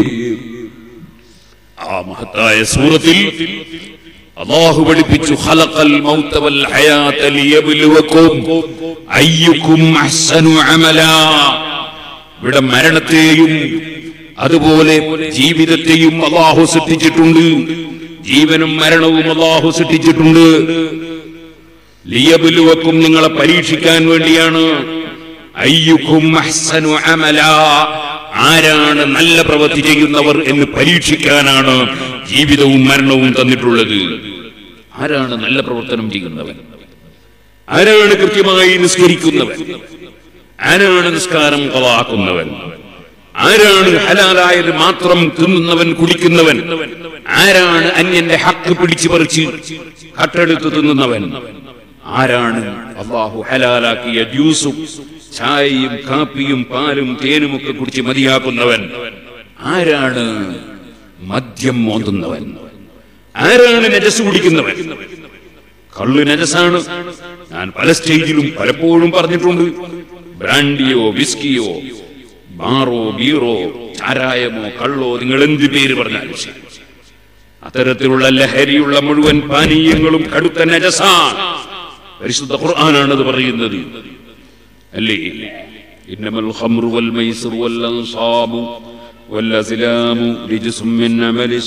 ആ മഹത്തായ സൂറത്തിൽ അല്ലാഹു പഠിപ്പിച്ചു, ഖലഖൽ മൗത വൽ ഹയാത ലിയബ്ലുവകും അയ്യുകും അഹ്സനു അമലാ. ഇവിടെ മരണത്തെയും അതുപോലെ ജീവിതത്തെയും അല്ലാഹു സൃഷ്ടിച്ചിട്ടുണ്ട്. ജീവനും മരണവും അല്ലാഹു സൃഷ്ടിച്ചിട്ടുണ്ട്. ലിയബ്ലുവകും, നിങ്ങളെ പരീക്ഷിക്കാൻ വേണ്ടിയാണ്. അയ്യുകും അഹ്സനു അമലാ, ആരാണ് നല്ല പ്രവൃത്തി ചെയ്യുന്നവർ എന്ന് പരീക്ഷിക്കാനാണ് ജീവിതവും മരണവും തന്നിട്ടുള്ളത്. ആരാണ് നല്ല പ്രവർത്തനം ചെയ്യുന്നവൻ? ആരാണ് കൃത്യമായി നിസ്കരിക്കുന്നവൻ? ആരാണ് നിസ്കാരം ഖളാക്കുന്നവൻ? ആരാണ് ഹലാലായത് മാത്രം തിന്നുന്നവൻ, കുടിക്കുന്നവൻ? ആരാണ് അന്യന്റെ ഹക്ക് പിടിച്ചു പറിച്ച് കട്ടെടുത്ത് തിന്നുന്നവൻ? ആരാണ് അല്ലാഹു ഹലാലാക്കിയ ജ്യൂസും ചായയും കാപ്പിയും പാലും തേനും ഒക്കെ കുടിച്ച് മതിയാക്കുന്നവൻ? ആരാണ് മദ്യം മോന്തുന്നവൻ? ആരാണ് നജസ് കുടിക്കുന്നവൻ? കള്ള് നജസാണ്. ഞാൻ പല സ്റ്റേജിലും പലപ്പോഴും പറഞ്ഞിട്ടുണ്ട്. ബ്രാൻഡിയോ വിസ്കിയോ ബാറോ ബീറോ ചാരായമോ കള്ളോ, നിങ്ങൾ എന്ത് പേര് പറഞ്ഞാലും ശരി, അത്തരത്തിലുള്ള ലഹരിയുള്ള മുഴുവൻ പാനീയങ്ങളും കടുത്ത നജസാണ്. പരിശുദ്ധ ഖുർആനാണത് പറയുന്നത്, അല്ലേ? ഇന്നമൽ ഖംറു വൽ മൈസിറു വൽ അൻസാബു വൽ അസ്ലാമു റിജ്സും മിൻ അമലി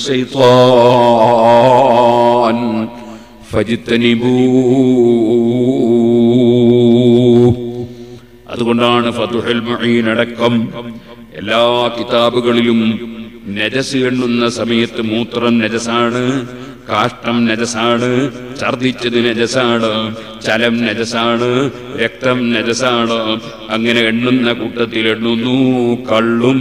ശൈത്താൻ ഫജ്തനിബൂ. അതുകൊണ്ടാണ് ഫതുഹുൽ മുഈൻ അടക്കം എല്ലാ കിതാബുകളിലും നജസ് എണ്ണുന്ന സമയത്ത് മൂത്രം നജസാണ്, കാഷ്ടം നജസാണ്, ഛർദിച്ചത് നജസാണ്, ചലം നജസാണ്, രക്തം നജസാണ്. അങ്ങനെ എണ്ണുന്ന കൂട്ടത്തിൽ എണ്ണുന്നു കള്ളും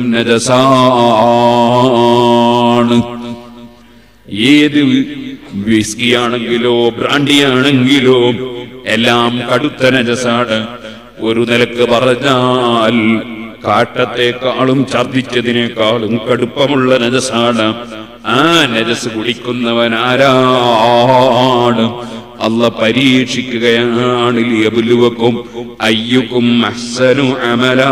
നജസാണ്. ഏത് വിസ്കിയാണെങ്കിലോ ബ്രാൻഡിയാണെങ്കിലോ എല്ലാം കടുത്ത നജസാണ്. ഒരു നിലക്ക് പറഞ്ഞാൽ കാട്ടത്തെക്കാളും ഛർദിച്ചതിനേക്കാളും കടുപ്പമുള്ള നജസാണ്. ആ നജസ് കുടിക്കുന്നവൻ ആരാണ്? അല്ലാഹ് പരീക്ഷിക്കുകയാണ്. ലിയബ്ലുവകും അയ്യുകും അഹ്സനു അമലാ.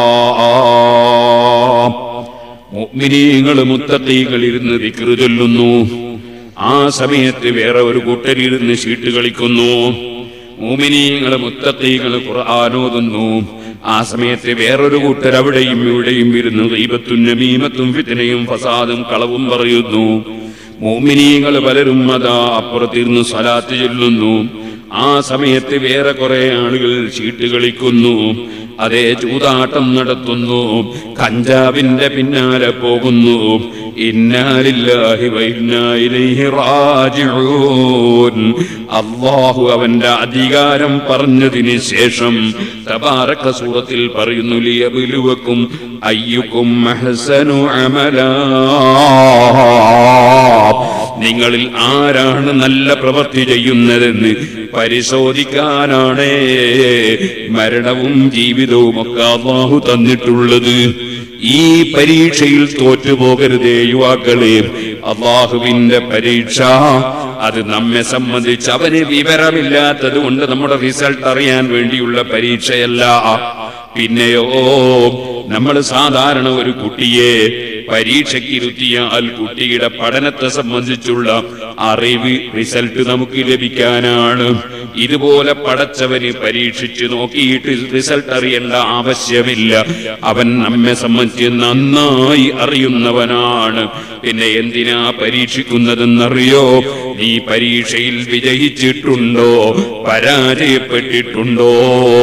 മുഅ്മിനീങ്ങൾ മുത്തഖീകൾ ഇരുന്ന് ദിക്റ് ചൊല്ലുന്നു. ആ സമയത്ത് വേറെ ഒരു കൂട്ടരിരുന്ന് ചീട്ട് കളിക്കുന്നു. മുഅ്മിനീങ്ങൾ മുത്തഖീകൾ ഖുർആൻ ഓതുന്നു. ആ സമയത്ത് വേറൊരു കൂട്ടർ അവിടെയും ഇവിടെയും ഇരുന്ന് ഗീബത്തും നമീമത്തും ഫിത്നയും ഫസാദും കളവും പറയുന്നു. മുഅ്മിനീങ്ങൾ പലരും അതാ അപ്പുറത്തിരുന്ന് സ്വലാത്ത് ചൊല്ലുന്നു. ആ സമയത്ത് വേറെ കുറെ ആളുകൾ ചീട്ട് കളിക്കുന്നു. അതേ ചൂതാട്ടം നടത്തുന്നു, കഞ്ചാവിന്റെ പിന്നാലെ പോകുന്നു. ഇന്നാ ലില്ലാഹി വ ഇന്നാ ഇലൈഹി റാജിഊൻ. അല്ലാഹു അവന്റെ അധികാരം പറഞ്ഞതിന് ശേഷം തബാറക സൂറത്തിൽ പറയുന്നു, ലിയബ്ലുവകും അയ്യുകും അഹ്സനു അമലാ. നിങ്ങളിൽ ആരാണ് നല്ല പ്രവൃത്തി ചെയ്യുന്നതെന്ന് പരിശോധിക്കാനാണ് മരണവും ജീവിതവും ഒക്കെ അല്ലാഹു തന്നിട്ടുള്ളത്. ഈ പരീക്ഷയിൽ തോറ്റുപോകരുതേ യുവാക്കളെ. അല്ലാഹുവിന്റെ പരീക്ഷ അത് നമ്മെ സംബന്ധിച്ച് അവന് വിവരമില്ലാത്തത് കൊണ്ട് നമ്മുടെ റിസൾട്ട് അറിയാൻ വേണ്ടിയുള്ള പരീക്ഷയല്ല. പിന്നെയോ നമ്മൾ സാധാരണ ഒരു കുട്ടിയെ പരീക്ഷയ്ക്ക് ഇരുത്തിയാൽ കുട്ടിയുടെ പഠനത്തെ സംബന്ധിച്ചുള്ള അറിവ് റിസൾട്ട് നമുക്ക് ലഭിക്കാനാണ്. ഇതുപോലെ പടച്ചവന് പരീക്ഷിച്ച് നോക്കിയിട്ട് റിസൾട്ട് അറിയേണ്ട ആവശ്യമില്ല. അവൻ നമ്മെ സംബന്ധിച്ച് നന്നായി അറിയുന്നവനാണ്. പിന്നെ എന്തിനാ പരീക്ഷിക്കുന്നതെന്നറിയോ? നീ പരീക്ഷയിൽ വിജയിച്ചിട്ടുണ്ടോ പരാജയപ്പെട്ടിട്ടുണ്ടോ?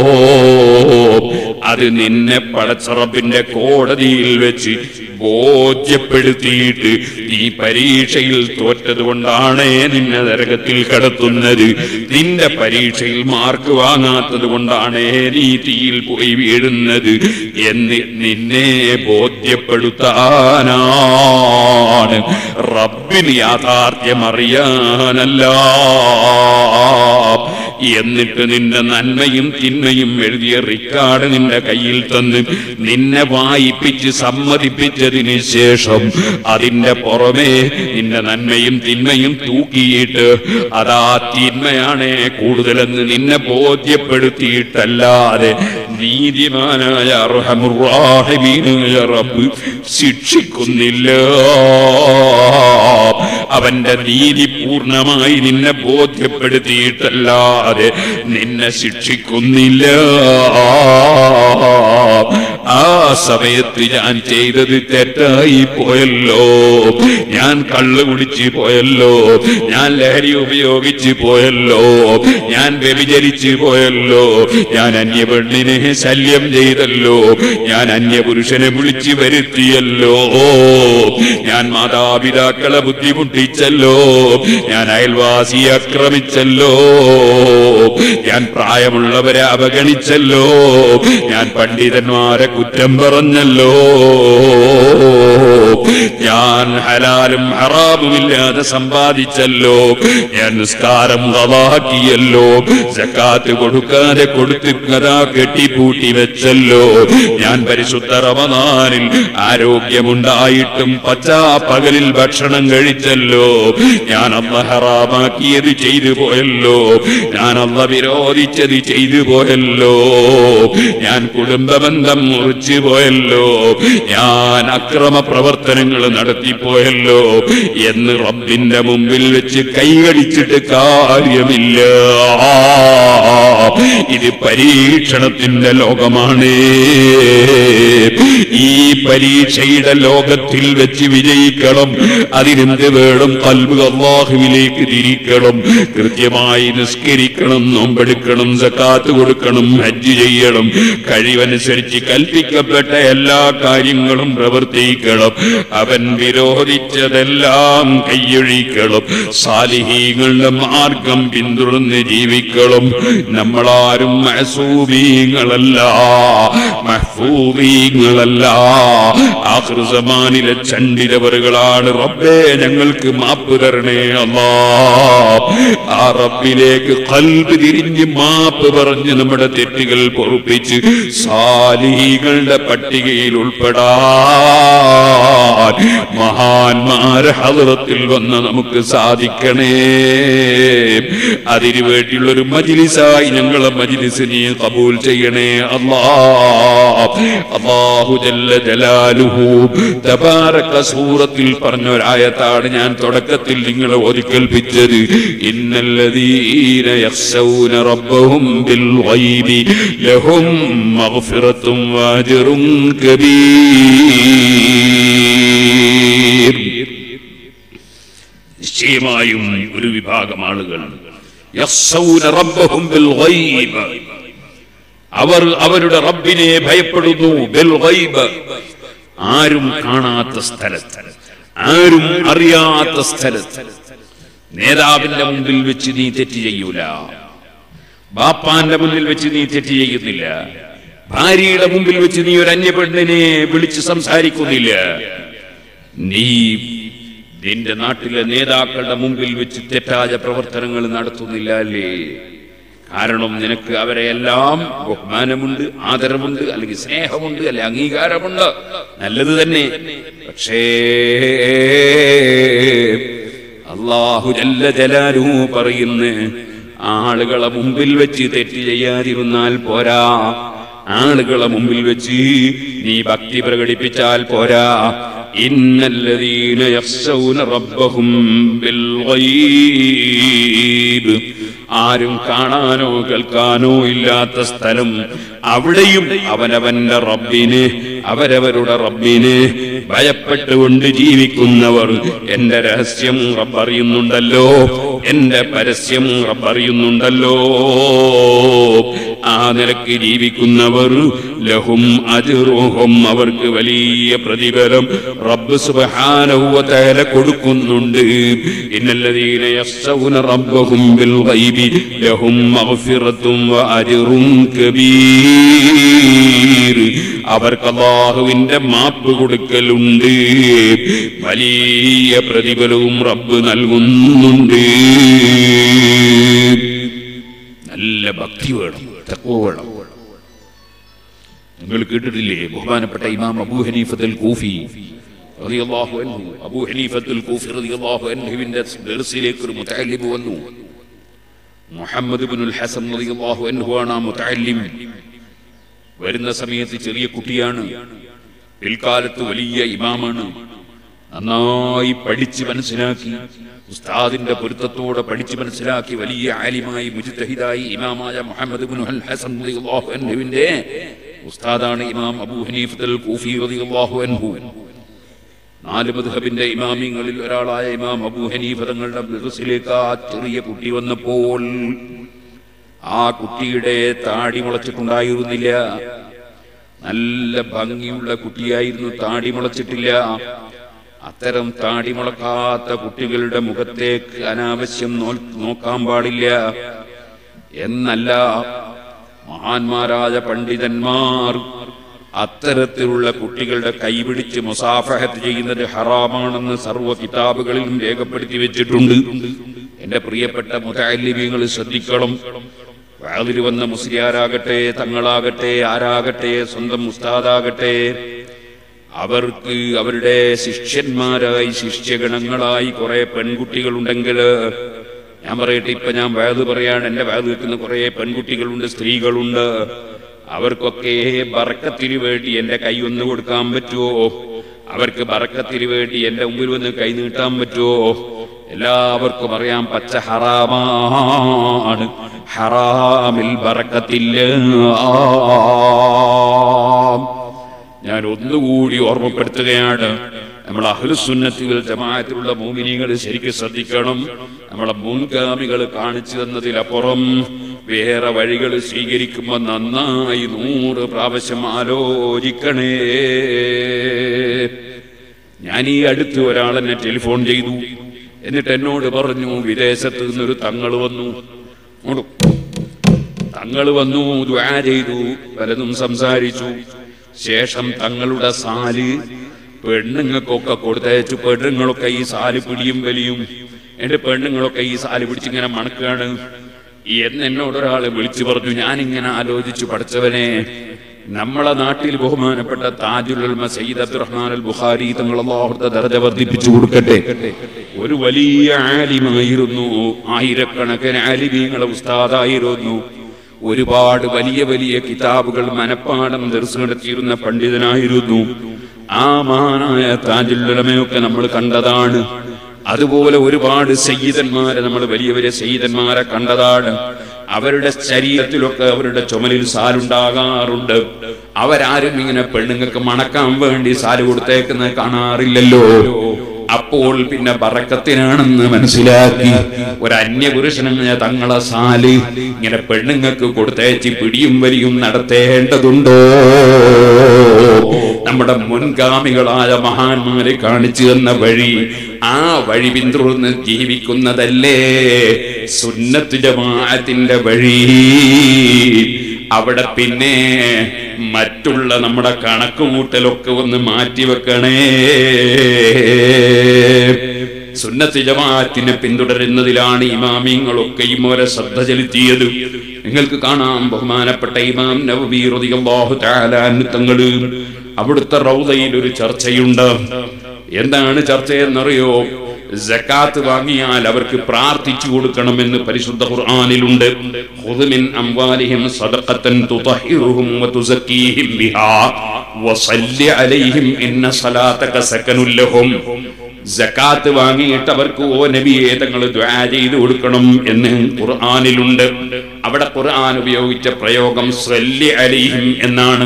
അത് നിന്നെ പടച്ച റബ്ബിന്റെ കോടതിയിൽ വെച്ച് ബോധ്യപ്പെടുത്തിയിട്ട് നീ പരീക്ഷയിൽ തോറ്റത് കൊണ്ടാണ് നിന്നെ നരകത്തിൽ കടത്തുന്നത്. നിന്റെ പരീക്ഷയിൽ മാർക്ക് വാങ്ങാത്തത് കൊണ്ടാണ് നീ തീയിൽ പോയി വീഴുന്നത് എന്ന് നിന്നെ ബോധ്യപ്പെടുത്താനാണ്. റബ്ബിന് യാഥാർത്ഥ്യം അറിയാനല്ല. എന്നിട്ട് നിന്റെ നന്മയും തിന്മയും എഴുതിയ റിക്കാർഡ് നിന്റെ കയ്യിൽ തന്ന് നിന്നെ വായിപ്പിച്ച് സമ്മതിപ്പിച്ചതിന് ശേഷം അതിന്റെ പുറമേ നിന്റെ നന്മയും തിന്മയും തൂക്കിയിട്ട് അതാ തിന്മയാണ് കൂടുതലെന്ന് നിന്നെ ബോധ്യപ്പെടുത്തിയിട്ടല്ലാതെ നീതിമാനായ അർഹമുർ റഹീമായ റബ്ബ് ശിക്ഷിക്കുന്നില്ല. അവന്റെ നീതി പൂർണ്ണമായി നിന്നെ ബോധ്യപ്പെടുത്തിയിട്ടല്ലാതെ നിന്നെ ശിക്ഷിക്കുന്നില്ല. ആ സമയത്ത് ഞാൻ ചെയ്തത് തെറ്റായി പോയല്ലോ, ഞാൻ കള്ള് കുടിച്ച് പോയല്ലോ, ഞാൻ ലഹരി ഉപയോഗിച്ച് പോയല്ലോ, ഞാൻ വ്യഭിചരിച്ച് പോയല്ലോ, ഞാൻ അന്യപെണ്ണിനെ ശല്യം ചെയ്തല്ലോ, ഞാൻ അന്യപുരുഷനെ വിളിച്ചു വരുത്തിയല്ലോ, ഞാൻ മാതാപിതാക്കളെ ബുദ്ധിമുട്ടിച്ചല്ലോ, ഞാൻ അയൽവാസിയെ ആക്രമിച്ചല്ലോ, ഞാൻ പ്രായമുള്ളവരെ അവഗണിച്ചല്ലോ, ഞാൻ പണ്ഡിതന്മാരെ കുറ്റം പറഞ്ഞല്ലോ, ഞാൻ ഹലാലും ഹറാമുമില്ലാതെ സമ്പാദിച്ചല്ലോ, ഞാൻ നിസ്കാരം ഖളാക്കിയല്ലോ, സക്കാത്ത് കൊടുക്കാതെ കൊടുത്ത് കഥാ കെട്ടിപ്പൂട്ടി വെച്ചല്ലോ, ഞാൻ പരിശുദ്ധ റമദാനിൽ ആരോഗ്യമുണ്ടായിട്ടും പച്ചാ പകലിൽ ഭക്ഷണം കഴിച്ചല്ലോ, ഞാൻ അല്ലാഹ് ഹറാമാക്കിയത് ചെയ്തു പോയല്ലോ, ഞാൻ അല്ലാഹ് വിരോധിച്ചത് ചെയ്തു പോയല്ലോ, ഞാൻ കുടുംബബന്ധം മുറിച്ചു പോയല്ലോ, ഞാൻ അക്രമ പ്രവർത്തനങ്ങൾ നടത്തിപ്പോയല്ലോ എന്ന് റബ്ബിന്റെ മുമ്പിൽ വെച്ച് കൈകടിച്ചിട്ട് കാര്യമില്ല. ഇത് പരീക്ഷണത്തിന്റെ ലോകമാണ്. ഈ പരീക്ഷയുടെ ലോകത്തിൽ വെച്ച് വിജയിക്കണം. അതിനെന്ത് വേണം? ഖൽബ് അല്ലാഹുവിലേക്ക് തിരിക്കണം, കൃത്യമായി നിസ്കരിക്കണം, നോമ്പെടുക്കണം, സക്കാത്ത് കൊടുക്കണം, ഹജ്ജ് ചെയ്യണം, കഴിവനുസരിച്ച് കൽപ്പിക്കപ്പെട്ട എല്ലാ കാര്യങ്ങളും പ്രവർത്തിക്കണം, അവൻ വിരോധിച്ചതെല്ലാം കൈയൊഴിക്കണം, സാലിഹീങ്ങളുടെ മാർഗം പിന്തുടർന്ന് ജീവിക്കണം. നമ്മളാരും മഅസൂമീങ്ങളല്ല, മഹ്ഫൂദീങ്ങളല്ല, ആഖിർ സമാനിലെ ചണ്ഡിതവറുകളാണ്. റബ്ബേ ഞങ്ങൾക്ക് മാപ്പ് തരണേ അല്ലാഹ്. ആ റബ്ബിലേക്ക് ഖൽബ് തിരിഞ്ഞ് മാപ്പ് പറഞ്ഞ് നമ്മുടെ തെറ്റുകൾ പൊറുപ്പിച്ച് സാലിഹീങ്ങളുടെ പട്ടികയിൽ ഉൾപ്പെടാൻ മഹാന്മാരെ ഹദ്റത്തിൽ വന്ന് നമുക്ക് സാധിക്കണേ. അതിനു വേണ്ടിയുള്ളൊരു മജ്ലിസായി ഞങ്ങളെ മജ്ലിസ് നീ ഖബൂൽ ചെയ്യണേ അല്ലാഹ്. അല്ലാഹു ജല്ല ജലാലുഹു തബാരക സൂറത്തിൽ പറഞ്ഞ ഒരായത്താണ് ഞാൻ തുടക്കത്തിൽ നിങ്ങളെ ഓതിക്കേൽപ്പിച്ചത്. ഇന്നല്ലദീന യഖ്ശൗന റബ്ബഹും ബിൽ ഗൈബി ലഹും മഗ്ഫിറത്തും വഅജ്റുൻ കബീർ. നിശ്ചയമായും ഒരു വിഭാഗം ആളുകൾ യഖ്ശൗന റബ്ബഹും ബിൽ ഗൈബ്, അവർ അവരുടെ റബ്ബിനെ ഭയപ്പെടുന്നു. ബിൽ ഗൈബ്, ആരും കാണാത്ത സ്ഥലത്ത്, ആരും അറിയാത്ത സ്ഥലത്ത്. നേതാവിന്റെ മുമ്പിൽ വെച്ച് നീ തെറ്റ് ചെയ്യൂല, ബാപ്പാന്റെ മുന്നിൽ വെച്ച് നീ തെറ്റ് ചെയ്യുന്നില്ല, ഭാര്യയുടെ മുമ്പിൽ വെച്ച് നീ ഒരു അന്യപെണ്ണിനെ വിളിച്ച് സംസാരിക്കുന്നില്ല, നീ നിന്റെ നാട്ടിലെ നേതാക്കളുടെ മുമ്പിൽ വെച്ച് തെറ്റായ പ്രവർത്തനങ്ങൾ നടത്തുന്നില്ല അല്ലേ? കാരണം നിനക്ക് അവരെയെല്ലാം ബഹുമാനമുണ്ട്, ആദരവുണ്ട്, അല്ലെങ്കിൽ സ്നേഹമുണ്ട്, അല്ലെ അംഗീകാരമുണ്ട്, നല്ലത് തന്നെ. പക്ഷേ അല്ലാഹു ജല്ല ജലാലുഹു പറയുന്നു, ആളുകളെ മുമ്പിൽ വെച്ച് തെറ്റ് ചെയ്യാതിരുന്നാൽ പോരാ, ആളുകളെ മുമ്പിൽ വെച്ച് നീ ഭക്തി പ്രകടിപ്പിച്ചാൽ പോരാ. ഇന്നല്ലദീന യഖ്ശൗന റബ്ബഹും ബിൽ ഗൈബ്, ആരും കാണാനോ കേൾക്കാനോ ഇല്ലാത്ത സ്ഥലം, അവിടെയും അവനവന്റെ റബ്ബിനെ, അവരവരുടെ റബ്ബിനെ ഭയപ്പെട്ടുകൊണ്ട് ജീവിക്കുന്നവർ, എന്റെ രഹസ്യം റബ്ബറിയുന്നുണ്ടല്ലോ, എന്റെ പരസ്യം റബ്ബറിയുന്നുണ്ടല്ലോ. ആ നിലക്ക് ജീവിക്കുന്നവർ ലഹും അജ്റുഹും, അവർക്ക് വലിയ പ്രതിഫലം റബ്ബ് സുബ്ഹാനഹു വ തആല കൊടുക്കുന്നുണ്ട്. ഇന്നല്ലദീന യഖ്ശൗന റബ്ബഹും ബിൽ ഗൈബി ലഹും മഗ്ഫിറത്തും വ അജ്റുൻ കബീർ, അവർക്ക് അല്ലാഹുവിന്റെ മാപ്പ് കൊടുക്കലുണ്ട്, വലിയ പ്രതിഫലവും റബ്ബ് നൽകുന്നുണ്ട്. നല്ല ഭക്തി വേണം, തഖ്വ വേണം. നിങ്ങൾ കേട്ടിട്ടില്ലേ ബഹുമാനപ്പെട്ട ഇമാം അബൂ ഹനീഫത്തുൽ കൂഫി റളിയല്ലാഹു അൻഹു, അബൂ ഹനീഫത്തുൽ കൂഫി റളിയല്ലാഹു അൻഹുവിന്റെ ദർസിലേക്ക് ഒരു മുതഅല്ലിം വന്നു. മുഹമ്മദ് ഇബ്നുൽ ഹസൻ റളിയല്ലാഹു അൻഹു ആണ് ആ മുതഅല്ലിം. വരുന്ന സമയത്ത് ചെറിയ കുട്ടിയാണ്, പിൽക്കാലത്ത് വലിയ ഇമാമാണ്. നന്നായി പഠിച്ച് മനസ്സിലാക്കി, ഉസ്താദിന്റെ പൊരുത്തത്തോടെ പഠിച്ച് മനസ്സിലാക്കി വലിയ ആലിമായി മുജ്തഹിദായി ഇമാമായ മുഹമ്മദ് ഇബ്നുൽ ഹസൻ റളിയല്ലാഹു അൻഹുവിന്റെ ഉസ്താദാണ് ഇമാം അബൂ ഹനീഫത്തുൽ കൂഫി റളിയല്ലാഹു അൻഹു. നാല് മദ്ഹബിന്റെ ഇമാമിങ്ങളിൽ ഒരാളായ ഇമാം അബൂ ഹനീഫ തങ്ങളുടെ ദർസിലേക്ക് ആ ചെറിയ കുട്ടി വന്നപ്പോൾ ആ കുട്ടിയുടെ താടി മുളച്ചിട്ടുണ്ടായിരുന്നില്ല. നല്ല ഭംഗിയുള്ള കുട്ടിയായിരുന്നു, താടി മുളച്ചിട്ടില്ല. അത്തരം താടി മുളക്കാത്ത കുട്ടികളുടെ മുഖത്തേക്ക് അനാവശ്യം നോക്കാൻ പാടില്ല എന്നല്ല, മഹാന്മാരായ പണ്ഡിതന്മാർ അത്തരത്തിലുള്ള കുട്ടികളുടെ കൈപിടിച്ച് മുസാഫഹത്ത് ചെയ്യുന്നത് ഹറാമാണെന്ന് സർവ്വ കിതാബുകളിലും രേഖപ്പെടുത്തി വെച്ചിട്ടുണ്ട്. എന്റെ പ്രിയപ്പെട്ട മുതഅല്ലിമീങ്ങൾ ശ്രദ്ധിക്കണം. വഅദിൽ വന്ന മുസ്ലിയാരാകട്ടെ, തങ്ങളാകട്ടെ, ആരാകട്ടെ, സ്വന്തം ഉസ്താദാകട്ടെ, അവർക്ക് അവരുടെ ശിഷ്യന്മാരായി ശിഷ്യഗണങ്ങളായി കുറെ പെൺകുട്ടികളുണ്ടെങ്കിൽ, ഞാൻ പറയട്ടെ, ഇപ്പൊ ഞാൻ വഅദ് പറയാണ്, എന്റെ വഅദ് കേൾക്കുന്ന കുറെ പെൺകുട്ടികളുണ്ട്, സ്ത്രീകളുണ്ട്. അവർക്കൊക്കെ ബർക്കത്തിന് വേണ്ടി എന്റെ കൈ ഒന്ന് കൊടുക്കാൻ പറ്റുമോ? അവർക്ക് ബർക്കത്തിന് വേണ്ടി എന്റെ മുമ്പിൽ വന്ന് കൈ നീട്ടാൻ പറ്റുമോ? എല്ലാവർക്കും അറിയാം പച്ച ഹറാമാണ്, ഹറാമിൽ ബർക്കത്തില്ല. ഞാൻ ഒന്നുകൂടി ഓർമ്മപ്പെടുത്തുകയാണ്, നമ്മൾ അഹ്ലുസുന്നത്തി വൽ ജമാഅത്തിലുള്ള മുഅ്മിനീങ്ങൾ ശരിക്കും ശ്രദ്ധിക്കണം. നമ്മളെ മുൻഗാമികൾ കാണിച്ചു തന്നതിലപ്പുറം വേറെ വഴികൾ സ്വീകരിക്കുമ്പോൾ നന്നായി നൂറ് പ്രാവശ്യം ആലോചിക്കണേ. ഞാൻ ഈ അടുത്ത് ഒരാളെന്നെ ടെലിഫോൺ ചെയ്തു. എന്നിട്ട് എന്നോട് പറഞ്ഞു, വിദേശത്ത് നിന്നൊരു തങ്ങൾ വന്നു. തങ്ങൾ വന്നു, ദുആ ചെയ്തു, പലതും സംസാരിച്ചു. ശേഷം തങ്ങളുടെ സാല് പെണ്ണുങ്ങൾക്കൊക്കെ കൊടുത്തയച്ചു. പെണ്ണുങ്ങളൊക്കെ ഈ സാല് പിടിയും വലിയും. എന്റെ പെണ്ണുങ്ങളൊക്കെ ഈ സാല് പിടിച്ചിങ്ങനെ മണക്കുകയാണ് എന്ന് എന്നോടൊരാളെ വിളിച്ചു പറഞ്ഞു. ഞാനിങ്ങനെ ആലോചിച്ചു, പഠിച്ചവനെ, നമ്മളെ നാട്ടിൽ ബഹുമാനപ്പെട്ട താജുൽ ഉലമ സയ്യിദ് അബ്ദുറഹ്മാൻ അൽ ബുഖാരി തങ്ങൾ അല്ലാഹുവിന്റെ ദർജ വർദ്ധിപ്പിച്ചു കൊടുക്കട്ടെ, ഒരു വലിയ ആലിമായിരുന്നു. ആയിരക്കണക്കിന് ആലിമീങ്ങളെ ഉസ്താദായിരുന്നു. ഒരുപാട് വലിയ വലിയ കിതാബുകൾ മനപ്പാഠം ദർസ് നടത്തിയിരുന്ന പണ്ഡിതനായിരുന്നു. ആ മഹാനായ താജുൽ ഉലമയൊക്കെ നമ്മൾ കണ്ടതാണ്. അതുപോലെ ഒരുപാട് സയ്യിദന്മാരെ, നമ്മൾ വലിയ വലിയ സയ്യിദന്മാരെ കണ്ടതാണ്. അവരുടെ ശരീരത്തിലൊക്കെ അവരുടെ ചുമലിൽ സാലുണ്ടാകാറുണ്ട്. അവരാരും ഇങ്ങനെ പെണ്ണുങ്ങൾക്ക് മണക്കാൻ വേണ്ടി സാല് കൊടുത്തേക്കുന്നത് കാണാറില്ലല്ലോ. അപ്പോൾ പിന്നെ ബറക്കത്തിനാണെന്ന് മനസ്സിലാക്കി ഒരു അന്യപുരുഷനെന്ന തങ്ങളെ സാല് ഇങ്ങനെ പെണ്ണുങ്ങൾക്ക് കൊടുത്തേച്ച് പിടിയും വലിയും നടത്തേണ്ടതുണ്ടോ? നമ്മുടെ മുൻഗാമികളായ മഹാന്മാരെ കാണിച്ചു തന്ന വഴി, ആ വഴി പിന്തുടർന്ന് ജീവിക്കുന്നതല്ലേ സുന്നത്ത് ജമാഅത്തിന്റെ വഴി. അവിടെ പിന്നെ മറ്റുള്ള നമ്മുടെ കണക്കുകൂട്ടലൊക്കെ ഒന്ന് മാറ്റിവെക്കണേ. സുന്നത്ത് ജമാഅത്തിനെ പിന്തുടരുന്നതിലാണ് ഇമാമിങ്ങളൊക്കെയും അവരെ ശ്രദ്ധ ചെലുത്തിയത്. നിങ്ങൾക്ക് കാണാം ബഹുമാനപ്പെട്ട ഇമാം നവവി റളിയല്ലാഹു തആല അൻഹു തങ്ങൾ അവിടുത്തെ റൗദയിൽ ഒരു ചർച്ചയുണ്ട്. എന്താണ് ചർച്ചയെന്നറിയോ? സകാത്ത് വാങ്ങിയാൽ അവർക്ക് പ്രാർത്ഥിച്ചു കൊടുക്കണമെന്ന് പരിശുദ്ധ ഖുർആനിലുണ്ട്. ഖുദ് മിൻ അംവാലിഹിം സദഖത്തൻ തുതഹിറുഹും വതുസക്കീഹിം ബിഹാ വസല്ലി അലൈഹിം ഇന്ന സലാതക സകനുൽ ലഹും. സകാത്ത് വാങ്ങിയിട്ട് അവർക്ക് ഓ നബിയെ തങ്ങൾ ദുആ ചെയ്തു കൊടുക്കണം എന്ന് ഖുർആനിലുണ്ട്. അവിടെ ഖുർആൻ ഉപയോഗിച്ച പ്രയോഗം സല്ലി അലൈഹിം എന്നാണ്.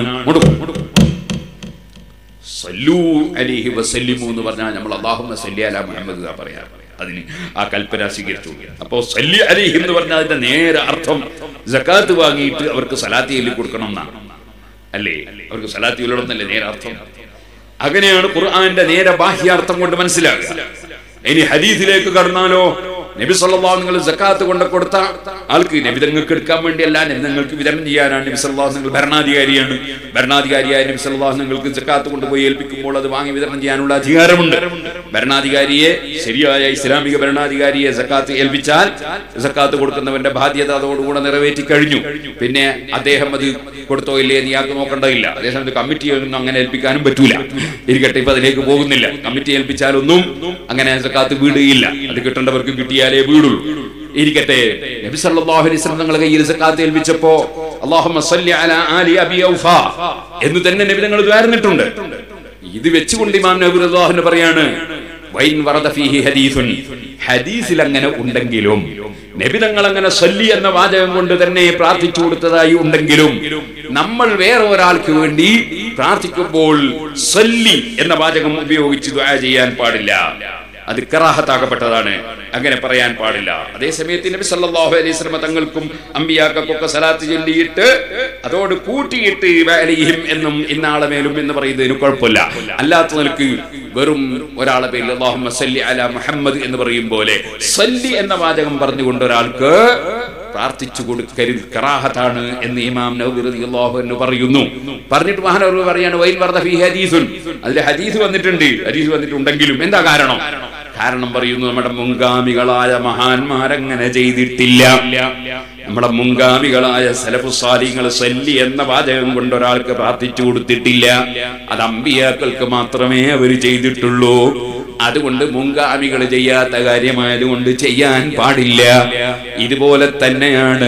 സല്ലു അലൈഹി വസല്ലിമു എന്ന് പറഞ്ഞാൽ നമ്മൾ അല്ലാഹുമ്മ സല്ലി അലാ മുഹമ്മദ് എന്നാ പറയാറ്. അതിന് ആ കൽപ്പന സ്വീകരിച്ചു. അപ്പോൾ സല്ലി അലൈഹി എന്ന് പറഞ്ഞാൽ അതിന്റെ നേരെ അർത്ഥം സകാത്ത് വാങ്ങിയിട്ട് അവർക്ക് സലാത്ത് ചൊല്ലി കൊടുക്കണം എന്നാണ് അല്ലേ? അവർക്ക് സലാത്ത് ചൊല്ലണമെന്നല്ലേ നേരെ അർത്ഥം? അങ്ങനെയാണ് ഖുർആന്റെ നേരെ ബാഹ്യാർത്ഥം കൊണ്ട് മനസ്സിലാക്കുക. ഇനി ഹദീസിലേക്ക് കടന്നാലോ, നബി സല്ലല്ലാഹു അലൈഹി വസല്ലം സകാത്ത് കൊണ്ട് കൊടുത്ത ആൾക്ക് നബി തങ്ങൾക്ക് എടുക്കാൻ വേണ്ടിയല്ല, നബി തങ്ങൾക്ക് വിതരണം ചെയ്യാനാണ്. നബി സല്ലല്ലാഹു അലൈഹി വസല്ലം ഭരണാധികാരിയാണ്. ഭരണാധികാരിയായ നബി സല്ലല്ലാഹു അലൈഹി വസല്ലം സകാത്ത് കൊണ്ടുപോയി ഏൽപ്പിക്കുമ്പോൾ അത് വാങ്ങി വിതരണം ചെയ്യാനുള്ള അധികാരമുണ്ട്. ഭരണാധികാരിയെ, ശരിയായ ഇസ്ലാമിക ഭരണാധികാരിയെ സകാത്ത് ഏൽപ്പിച്ചാൽ സകാത്ത് കൊടുക്കുന്നവന്റെ ബാധ്യത അതോടുകൂടെ നിറവേറ്റി കഴിഞ്ഞു. പിന്നെ അദ്ദേഹം അത് കൊടുത്തോ ഇല്ലേ എന്ന് ഇയാൾക്ക് നോക്കേണ്ടതില്ല. അതേസമയത്ത് കമ്മിറ്റിയൊന്നും അങ്ങനെ ഏൽപ്പിക്കാനും പറ്റൂല. ഇരിക്കട്ടെ, ഇപ്പൊ അതിലേക്ക് പോകുന്നില്ല. കമ്മിറ്റി ഏൽപ്പിച്ചാലൊന്നും അങ്ങനെ സകാത്ത് വീടുകയില്ല. അത് കിട്ടേണ്ടവർക്ക് കിട്ടിയാലേ വീടുള്ളൂ. ഇരിക്കട്ടെ, നബി സല്ലല്ലാഹു അലൈഹി വസല്ലം തങ്ങളുടെ കയ്യിൽ സകാത്ത് ഏൽപ്പിച്ചപ്പോ അല്ലാഹുമ്മ സല്ലി അലാ ആലി അബി ഔഫ എന്ന് തന്നെ നബി തങ്ങൾ ദ്വാരന്നിട്ടുണ്ട്. ഇത് വെച്ചുകൊണ്ട് ഇമാം നബവി റളിയല്ലാഹു അൻഹു പറയാണ്, വൈൻ വറദ ഫീഹി ഹദീസുൻ, ഹദീസിൽ അങ്ങനെ ഉണ്ടെങ്കിലും നബി തങ്ങൾ അങ്ങനെ സല്ലി എന്ന വാചകം കൊണ്ട് തന്നെ പ്രാർത്ഥിച്ചു കൊടുത്തതായി ഉണ്ടെങ്കിലും നമ്മൾ വേറെ ഒരാൾക്ക് വേണ്ടി പ്രാർത്ഥിക്കുമ്പോൾ സല്ലി എന്ന വാചകം ഉപയോഗിച്ച് ദുആ ചെയ്യാൻ പാടില്ല. അത് കറാഹത്താക്കപ്പെട്ടതാണ്. അങ്ങനെ പറയാൻ പാടില്ല. അതേസമയത്ത് നബി സല്ലല്ലാഹു അലൈഹി വസല്ലം തങ്ങൾക്കും അമ്പിയാക്കൾക്കൊക്കെ സലാത്ത് ചൊല്ലിയിട്ട് അതോട് കൂട്ടിയിട്ട് അലൈഹിം എന്നും ഇന്നാളെ മേലും എന്ന് പറയുന്നതിന് കുഴപ്പമില്ല. അല്ലാത്ത നിലക്ക് വെറും ഒരാളെ പേരിൽ അല്ലാഹുമ്മ സല്ലി അലാ മുഹമ്മദ് എന്ന് പറയും പോലെ സല്ലി എന്ന വാചകം പറഞ്ഞുകൊണ്ട് ഒരാൾക്ക് പ്രാർത്ഥിച്ചു കൊടുക്കരുത്, കറാഹത്താണ് എന്ന് ഇമാം നവവി റളിയല്ലാഹു അൻഹു പറയുന്നു. പറഞ്ഞിട്ട് മഹാനവർ പറയാണ്, വൈൻ വറദ ഫീ ഹദീസുൻ, അതിൽ ഹദീസ് വന്നിട്ടുണ്ട്. ഹദീസ് വന്നിട്ടുണ്ടെങ്കിലും എന്താ കാരണം? കാരണം പറയുന്നു, നമ്മുടെ മുൻഗാമികളായ മഹാന്മാരങ്ങനെ ചെയ്തിട്ടില്ല. നമ്മുടെ മുൻഗാമികളായ സലഫു സാലിഹ്കൾ സല്ലി എന്ന വാചകം കൊണ്ട് ഒരാൾക്ക് പ്രാർത്ഥിച്ചു കൊടുത്തിട്ടില്ല. അത് അമ്പിയാക്കൾക്ക് മാത്രമേ അവർ ചെയ്തിട്ടുള്ളൂ. അതുകൊണ്ട് മുൻഗാമികൾ ചെയ്യാത്ത കാര്യമായതുകൊണ്ട് ചെയ്യാൻ പാടില്ല. ഇതുപോലെ തന്നെയാണ്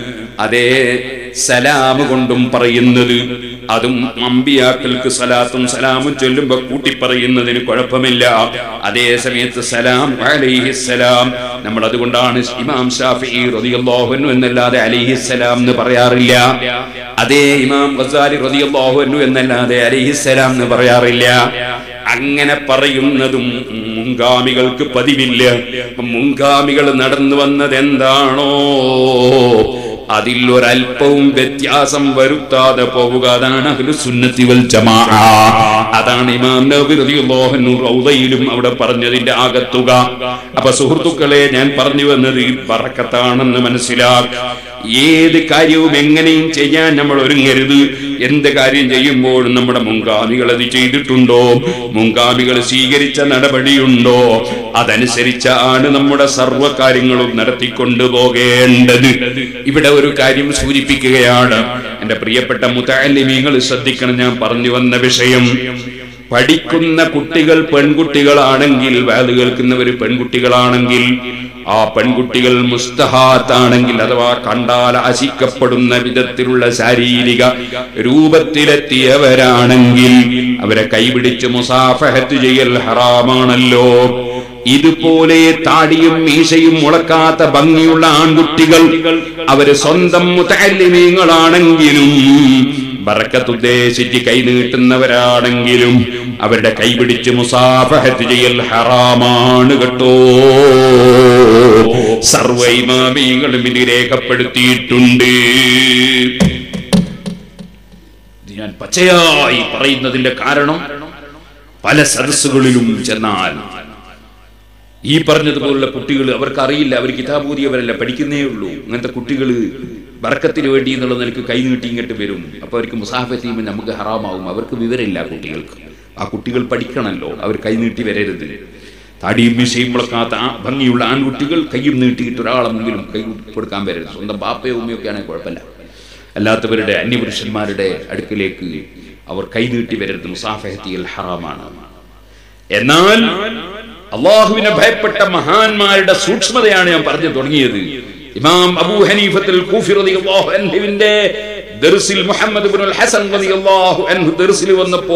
അതേ സലാം കൊണ്ടും പറയുന്നത്. അതും അമ്പിയാക്കൾക്ക് സലാത്തും സലാമും ചൊല്ലുമ്പോ കൂട്ടി പറയുന്നതിന് കുഴപ്പമില്ല. അതേ സമയത്ത് സലാം അലൈഹിസ്സലാം നമ്മൾ അതുകൊണ്ടാണ് ഇമാം ശാഫിഈ റളിയല്ലാഹു അൻഹു എന്നല്ലാതെ അലൈഹിസ്സലാം എന്ന് പറയാറില്ല. അതേ ഇമാം ഗസാലി റളിയല്ലാഹു അൻഹു എന്നല്ലാതെ അലൈഹിസ്സലാം എന്ന് പറയാറില്ല. അങ്ങനെ പറയുന്നതും മുൻഗാമികൾക്ക് പതിവില്ല. മുൻഗാമികൾ നടന്നു വന്നത് എന്താണോ അതിൽ ഒരല്പവും വ്യത്യാസം വരുത്താതെ പോവുക. അതാണ് അഹ്ലുസുന്നത്തി വൽ ജമാഅ. അതാണ് ഇമാം നവവി റളിയല്ലാഹു അൻഹു റൗദയിലും അവിടെ പറഞ്ഞതിന്റെ ആകത്തുക. അപ്പൊ സുഹൃത്തുക്കളെ, ഞാൻ പറഞ്ഞു വന്നത് ബറക്കത്താണെന്ന് മനസ്സിലാക്കുക. ഏത് കാര്യവും എങ്ങനെയും ചെയ്യാൻ നമ്മൾ ഒരുങ്ങരുത്. എന്ത് കാര്യം ചെയ്യുമ്പോഴും നമ്മുടെ മുൻഗാമികൾ അത് ചെയ്തിട്ടുണ്ടോ, മുൻഗാമികൾ സ്വീകരിച്ച നടപടിയുണ്ടോ, അതനുസരിച്ചാണ് നമ്മുടെ സർവ്വ കാര്യങ്ങളും നടത്തിക്കൊണ്ടു പോകേണ്ടത്. ഇവിടെ ഒരു കാര്യം സൂചിപ്പിക്കുകയാണ്. എന്റെ പ്രിയപ്പെട്ട മുതഅല്ലിമീങ്ങൾ ശ്രദ്ധിക്കണം. ഞാൻ പറഞ്ഞു വന്ന വിഷയം, പഠിക്കുന്ന കുട്ടികൾ പെൺകുട്ടികളാണെങ്കിൽ, വാദ് കേൾക്കുന്നവർ പെൺകുട്ടികളാണെങ്കിൽ, ആ പെൺകുട്ടികൾ മുസ്തഹാത്താണെങ്കിൽ അഥവാ കണ്ടാൽ ആശിക്കപ്പെടുന്ന വിധത്തിലുള്ള ശാരീരിക രൂപത്തിലെത്തിയവരാണെങ്കിൽ അവരെ കൈപിടിച്ച് മുസാഫഹത്ത് ചെയ്യൽ ഹറാമാണല്ലോ. ഇതുപോലെ താടിയും മീശയും മുളക്കാത്ത ഭംഗിയുള്ള ആൺകുട്ടികൾ അവര് സ്വന്തം മുതഅല്ലിമീങ്ങളാണെങ്കിലും ബറക്കത്ത് ഉദ്ദേശിച്ച് കൈ നീട്ടുന്നവരാണെങ്കിലും അവരുടെ കൈപിടിച്ച് മുസാഫഹത്ത് ചെയ്യൽ ഹറാമാണ് കേട്ടോ. സർവ്വ ഇമാമികളും ഇത് രേഖപ്പെടുത്തിയിട്ടുണ്ട്. ഞാൻ പച്ചയായി പറയുന്നതിന്റെ കാരണം, പല സദസ്സുകളിലും ചെന്നാൽ ഈ പറഞ്ഞതുപോലുള്ള കുട്ടികൾ അവർക്കറിയില്ല, അവർ കിതാബൂതിയവരല്ല, പഠിക്കുന്നേ ഉള്ളൂ. അങ്ങനത്തെ കുട്ടികൾ ബർക്കത്തിന് വേണ്ടി എന്നുള്ള നിലക്ക് കൈ നീട്ടി ഇങ്ങോട്ട് വരും. അപ്പോൾ അവർക്ക് മുസാഫത്ത് ചെയ്യുമ്പോൾ നമുക്ക് ഹറാമാവും. അവർക്ക് വിവരമില്ല കുട്ടികൾക്ക്. ആ കുട്ടികൾ പഠിക്കണമല്ലോ, അവർ കൈ നീട്ടി വരരുത്. താടിയും മീശയും മുളക്കാത്ത ഭംഗിയുള്ള ആൺകുട്ടികൾ കയ്യും നീട്ടിയിട്ട് ഒരാളെ മുമ്പിലും കൈ കൊടുക്കാൻ വരരുത്. സ്വന്തം ബാപ്പയോ ഉമ്മയൊക്കെ ആണെങ്കിൽ കുഴപ്പമില്ല. അല്ലാത്തവരുടെ അന്യപുരുഷന്മാരുടെ അടുക്കിലേക്ക് അവർ കൈനീട്ടി വരരുത്. മുസാഫഹത്തിൽ ഹറാമാണ്. എന്നാൽ അള്ളാഹുവിനെ ഭയപ്പെട്ട മഹാന്മാരുടെ സൂക്ഷ്മതയാണ് ഞാൻ പറഞ്ഞു തുടങ്ങിയത്. ഇമാം അബൂ ഹനീഫത്തുൽ കൂഫി റളിയല്ലാഹു അൻഹുവിന്റെ ദർസിൽ മുഹമ്മദ് ഇബ്നുൽ ഹസൻ റളിയല്ലാഹു അൻഹു ദർസിൽ വന്നപ്പോ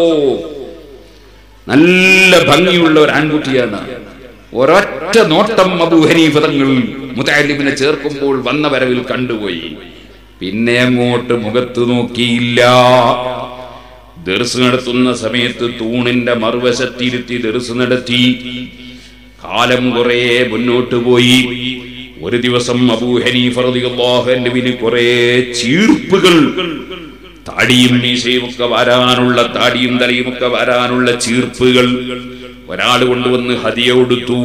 നല്ല ഭംഗിയുള്ള ഒരു ആൺകുട്ടിയാണ്. ഒരൊറ്റ നോട്ടം അബൂ ഹനീഫ തങ്ങൾ മുതഅല്ലിമിനെ ചേർക്കുമ്പോൾ വന്ന വരവിൽ കണ്ടുപോയി. പിന്നെ അങ്ങോട്ട് മുഖത്ത് നോക്കിയില്ല. ദർസ് നടത്തുന്ന സമയത്ത് തൂണിന്റെ മറുവശത്തിരുത്തി ദർസ് നടത്തി. കാലം കുറെ മുന്നോട്ട് പോയി. ഒരു ദിവസം അബൂ ഹനീഫ റളിയല്ലാഹു അൻഹുവിന് കുറെ ചീർപ്പുകൾ, താടിയും മീശയും ഒക്കെ വരാനുള്ള, താടിയും തലയും ഒക്കെ വരാനുള്ള ചീർപ്പുകൾ ഒരാൾ കൊണ്ടുവന്ന് ഹദിയ കൊടുത്തു.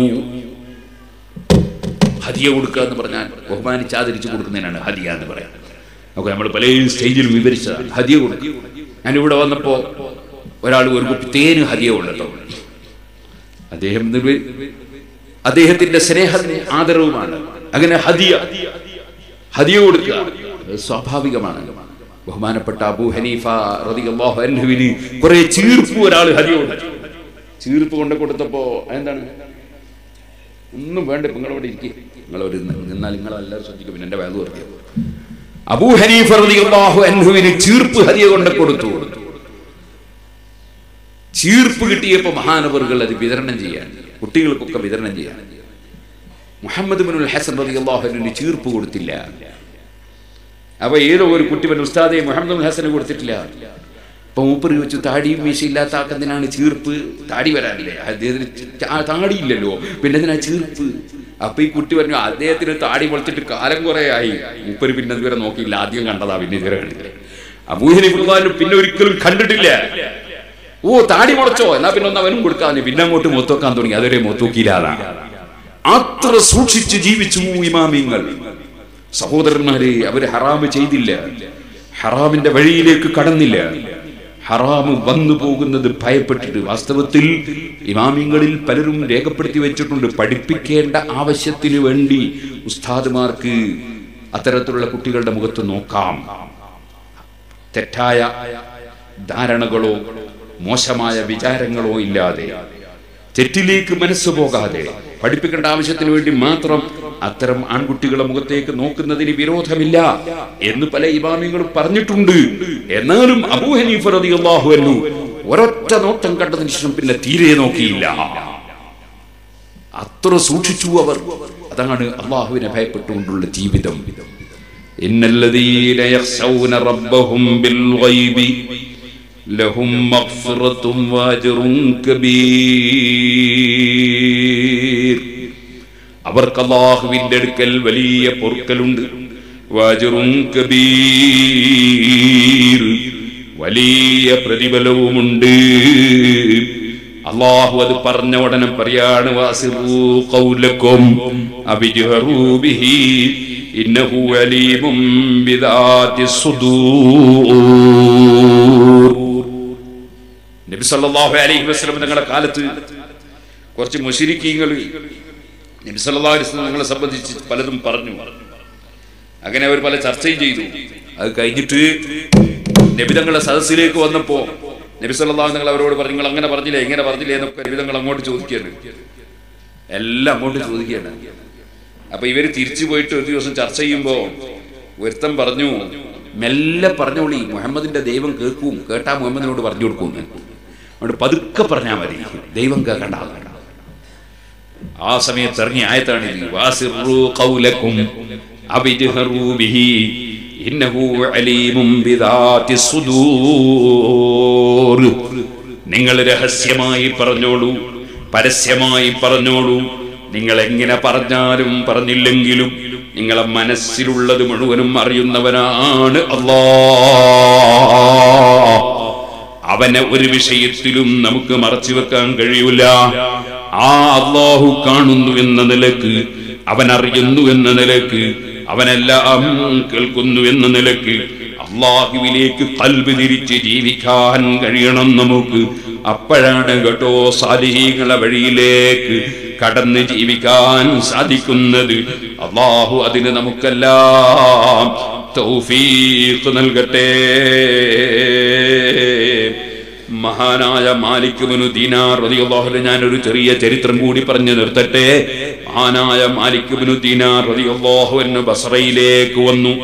ഹദിയ കൊടുക്കുക എന്ന് പറഞ്ഞാൽ ബഹുമാനിച്ച് ആദരിച്ചു കൊടുക്കുന്നതിനാണ് ഹദിയ എന്ന് പറയാം. നമുക്ക് നമ്മൾ പല സ്റ്റേജിലും വിവരിച്ചതാണ് ഹദിയ കൊടുക്കുക. ഞാനിവിടെ വന്നപ്പോ ഒരാൾ ഒരു കുപ്പി തേന് ഹദിയ കൊണ്ടോ. അദ്ദേഹം അദ്ദേഹത്തിന്റെ സ്നേഹം ആദരവുമാണ്. അങ്ങനെ ഹദിയ ഹദിയ കൊടുക്കുക സ്വാഭാവികമാണ്. ബഹുമാനപ്പെട്ട അബൂ ഹനീഫ റളിയല്ലാഹു അൻഹുവിന് കുറെ ചീർപ്പ് ഒരാൾ ഹദിയ കൊടുത്തു. ചീർപ്പ് കൊണ്ട് കൊടുത്തപ്പോ എന്താണ്, ഒന്നും വേണ്ട, നിങ്ങളോട് ഇരിക്കുക, നിങ്ങളൊരു നിന്നാൽ നിങ്ങളെല്ലാവരും ശ്രദ്ധിക്കും, പിന്നെ എന്റെ വേദ പറഞ്ഞു. അബൂ ഹനീഫ റളിയല്ലാഹു അൻഹുവിന് ചീർപ്പ് ഹദിയ കൊണ്ട് കൊടുത്തു. ചീർപ്പ് കിട്ടിയപ്പോ മഹാനവറുകൾ അത് വിതരണം ചെയ്യാൻ, കുട്ടികൾക്കൊക്കെ വിതരണം ചെയ്യാൻ. മുഹമ്മദ് ഇബ്നുൽ ഹസൻ റളിയല്ലാഹു അൻഹുവിന് ചീർപ്പ് കൊടുത്തില്ല. അപ്പൊ ഏതോ ഒരു കുട്ടി പറഞ്ഞു, ഉസ്താദെ മുഹമ്മദ് ഇബ്നുൽ ഹസന് കൊടുത്തിട്ടില്ല. അപ്പൊ മൂപ്പര് ചോദിച്ചു, താടിയും മീശയില്ലാത്ത ആക്കെന്തിനാണ് ചീർപ്പ്? താടി വരാനില്ലേ? അദ്ദേഹത്തിന് താടിയില്ലല്ലോ, പിന്നെ എന്തിനാ ചീർപ്പ്? അപ്പൊ ഈ കുട്ടി പറഞ്ഞു, അദ്ദേഹത്തിന് താടി വളർത്തിട്ട് കാലം കുറെ ആയി, മൂപ്പര് പിന്നെ ഇതുവരെ നോക്കിയില്ല, ആദ്യം കണ്ടതാ, പിന്നെ ഇതുവരെ കണ്ടില്ല. അബൂ ഹനീഫ പിന്നെ ഒരിക്കലും കണ്ടിട്ടില്ല. ഓ താടി മുളച്ചോ, എന്നാ പിന്നെ ഒന്ന് അവനും കൊടുക്കാന്ന്, പിന്നെ അങ്ങോട്ട് മൊത്തോക്കാൻ തുടങ്ങി. അതുവരെ മൊത്തോക്കിയില്ലാതാ. അത്ര സൂക്ഷിച്ച് ജീവിച്ചു ഇമാമിങ്ങൾ. സഹോദരന്മാരെ, അവര് ഹറാമ് ചെയ്തില്ല, ഹറാമിന്റെ വഴിയിലേക്ക് കടന്നില്ല. ഹറാമ് വന്നു പോകുന്നത് ഭയപ്പെട്ടിട്ട്. വാസ്തവത്തിൽ ഇമാമിങ്ങളിൽ പലരും രേഖപ്പെടുത്തി വെച്ചിട്ടുണ്ട്, പഠിപ്പിക്കേണ്ട ആവശ്യത്തിന് വേണ്ടി ഉസ്താദുമാർക്ക് അത്തരത്തിലുള്ള കുട്ടികളുടെ മുഖത്ത് നോക്കാം. തെറ്റായ ധാരണകളോ മോശമായ വിചാരങ്ങളോ ഇല്ലാതെ, തെറ്റിലേക്ക് മനസ്സ് പോകാതെ, പഠിപ്പിക്കേണ്ട ആവശ്യത്തിന് വേണ്ടി മാത്രം അത്തരം ആൺകുട്ടികളുടെ മുഖത്തേക്ക് നോക്കുന്നതിന് വിരോധമില്ല എന്ന് പല ഇമാമികളും പറഞ്ഞിട്ടുണ്ട്. എന്നാലും അബൂ ഹനീഫ റളിയല്ലാഹു അൻഹു ഒരൊറ്റ നോട്ടം കണ്ടതിന് ശേഷം പിന്നെ തീരെ നോക്കിയില്ല. അത്ര സൂക്ഷിച്ചു അവർ. അതാണ് അല്ലാഹുവിനെ ഭയപ്പെട്ടുകൊണ്ടുള്ള ജീവിതം. ഇന്നല്ലദീന യഖ്ശൗന റബ്ബഹും ബിൽ ഗൈബി ലഹും മഗ്ഫിറത്തും വഅജ്റുൻ കബീർ. അവർക്ക് അല്ലാഹുവിന്റെ അടുക്കൽ വലിയ പൊറുക്കലുണ്ട്. വഅജ്റുൻ കബീർ, വലിയ പ്രതിഫലവുമുണ്ട്. അല്ലാഹു അത് പറഞ്ഞ ഉടനെ പറയാണ്, വഅസിറൂ ഖൗലക്കും അബിജ്ഹറൂ ബിഹി ഇന്നഹു അലീമും ബിദാതിസ് സുദൂർ. നബി സല്ലല്ലാഹു അലൈഹി വസല്ലം തങ്ങളുടെ കാലത്ത് കുറച്ച് മുശ്രിക്കീങ്ങൾ നബി സല്ലല്ലാഹു അലൈഹി വസല്ലം തങ്ങളെ സംബന്ധിച്ച് പലതും പറഞ്ഞു. അങ്ങനെ അവർ പല ചർച്ചയും ചെയ്തു. അത് കഴിഞ്ഞിട്ട് നബി തങ്ങളുടെ സദസ്സിലേക്ക് വന്നപ്പോ നബി സല്ലല്ലാഹു അലൈഹി വസല്ലം അവരോട് പറഞ്ഞു, നിങ്ങൾ അങ്ങനെ പറഞ്ഞില്ലേ, ഇങ്ങനെ പറഞ്ഞില്ലേ എന്നൊക്കെ നബി തങ്ങൾ അങ്ങോട്ട് ചോദിക്കുകയാണ്. എല്ലാം അങ്ങോട്ട് ചോദിക്കുകയാണ്. അപ്പൊ ഇവര് തിരിച്ചു പോയിട്ട് ഒരു ദിവസം ചർച്ച ചെയ്യുമ്പോ ഒരുത്തൻ പറഞ്ഞു, മെല്ലെ പറഞ്ഞോളി, മുഹമ്മദിന്റെ ദൈവം കേൾക്കും, കേട്ടാ മുഹമ്മദിനോട് പറഞ്ഞു കൊടുക്കും. അതുകൊണ്ട് പതുക്കെ പറഞ്ഞാൽ മതി, ദൈവം കേൾക്കണ്ട. ആ സമയത്ത് ഇറങ്ങിയ ആയത്താണ് വാസിറൂ ഖൗലക്കും അബിജ്ഹറൂ ബിഹി ഇന്നഹു അലീമും ബിദാതിസ് സുദൂർ. നിങ്ങൾ രഹസ്യമായി പറഞ്ഞോളൂ, പരസ്യമായി പറഞ്ഞോളൂ. നിങ്ങൾ എങ്ങനെ പറഞ്ഞാലും പറഞ്ഞില്ലെങ്കിലും നിങ്ങളെ മനസ്സിലുള്ളത് മുഴുവനും അറിയുന്നവനാണ് അല്ലാഹ്. അവനെ ഒരു വിഷയത്തിലും നമുക്ക് മറച്ചു വെക്കാൻ കഴിയൂല. ആ അല്ലാഹു കാണുന്നു എന്ന നിലക്ക്, അവൻ അറിയുന്നു എന്ന നിലക്ക്, അവനെല്ലാം കേൾക്കുന്നു എന്ന നിലക്ക് അല്ലാഹുവിലേക്ക് ഖൽബ് തിരിച്ച് ജീവിക്കാൻ കഴിയണം നമുക്ക്. അപ്പോഴാണ് കേട്ടോ സാലിഹീങ്ങളെ വഴിയിലേക്ക് കടന്ന് ജീവിക്കാൻ സാധിക്കുന്നത്. അല്ലാഹു അതിന് നമുക്കെല്ലാം തൗഫീഖ് നൽകട്ടെ. മഹാനായ മാലിക് ഇബ്നു ദീനാർ റളിയല്ലാഹു അൻഹു, ഞാനൊരു ചെറിയ ചരിത്രം കൂടി പറഞ്ഞു നിർത്തട്ടെ. മഹാനായ മാലിക് ഇബ്നു ദീനാർ റളിയല്ലാഹു അൻഹു ബസ്രയിലേക്ക് വന്നു.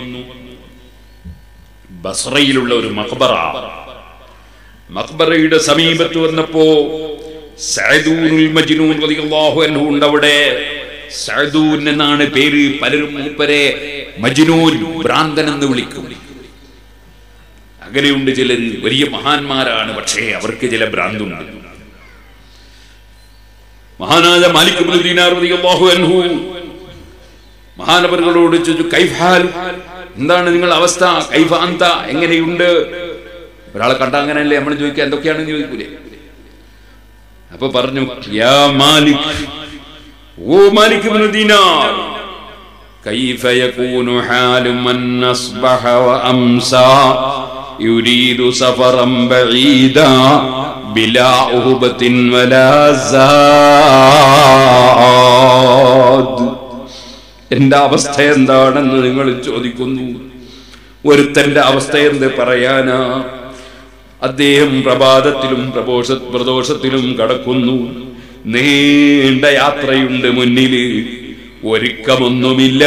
ബസ്രയിലുള്ള ഒരു മഖ്ബറ, മഖ്ബറയുടെ സമീപത്ത് വന്നപ്പോ സഅദൂനുൽ മജ്നൂൻ റളിയല്ലാഹു അൻഹു ഉണ്ട് അവിടെ. സഅദൂൻ എന്നാണ് പേര്. പലരും മൂപ്പരെ മജ്നൂൻ, ഭ്രാന്തൻ എന്ന് വിളിക്കും. അങ്ങനെയുണ്ട് ചിലർ, വലിയ മഹാന്മാരാണ്, പക്ഷേ അവർക്ക് ചില ഭ്രാന്തുണ്ട്. മഹാനായ മാലിക് ഇബ്നു ദീനാർ റളിയല്ലാഹു അൻഹു മഹാനവറുകളോട് ചോദിച്ചു, കൈഫ ഹാൽ, എന്താണ് നിങ്ങളുടെ അവസ്ഥ? കൈഫ അന്ത, എങ്ങനെയുണ്ട്? ഒരാളെ കണ്ട അങ്ങനെയല്ലേ നമ്മൾ ചോദിക്കുക, എന്തൊക്കെയാണെന്ന് ചോദിക്കൂലേ? അപ്പൊ പറഞ്ഞു, യാ മാലിക്, ഓ മാലിക് ഇബ്നു ദീനാർ, കൈഫ യകൂനു ഹാലു മൻ അസ്ബഹ വ അംസാ യുരീദു സഫറൻ ബഈദാ ബിലാ ഉഹബത്തിൻ വലാ സാദ്. എന്റെ അവസ്ഥ എന്താണെന്ന് നിങ്ങൾ ചോദിക്കുന്നു. ഒരുത്തന്റെ അവസ്ഥ എന്ത് പറയാനാ? അദ്ദേഹം പ്രഭാതത്തിലും പ്രദോഷ പ്രദോഷത്തിലും കടക്കുന്നു. നീണ്ട യാത്രയുണ്ട് മുന്നില്, ഒരുക്കമൊന്നുമില്ല,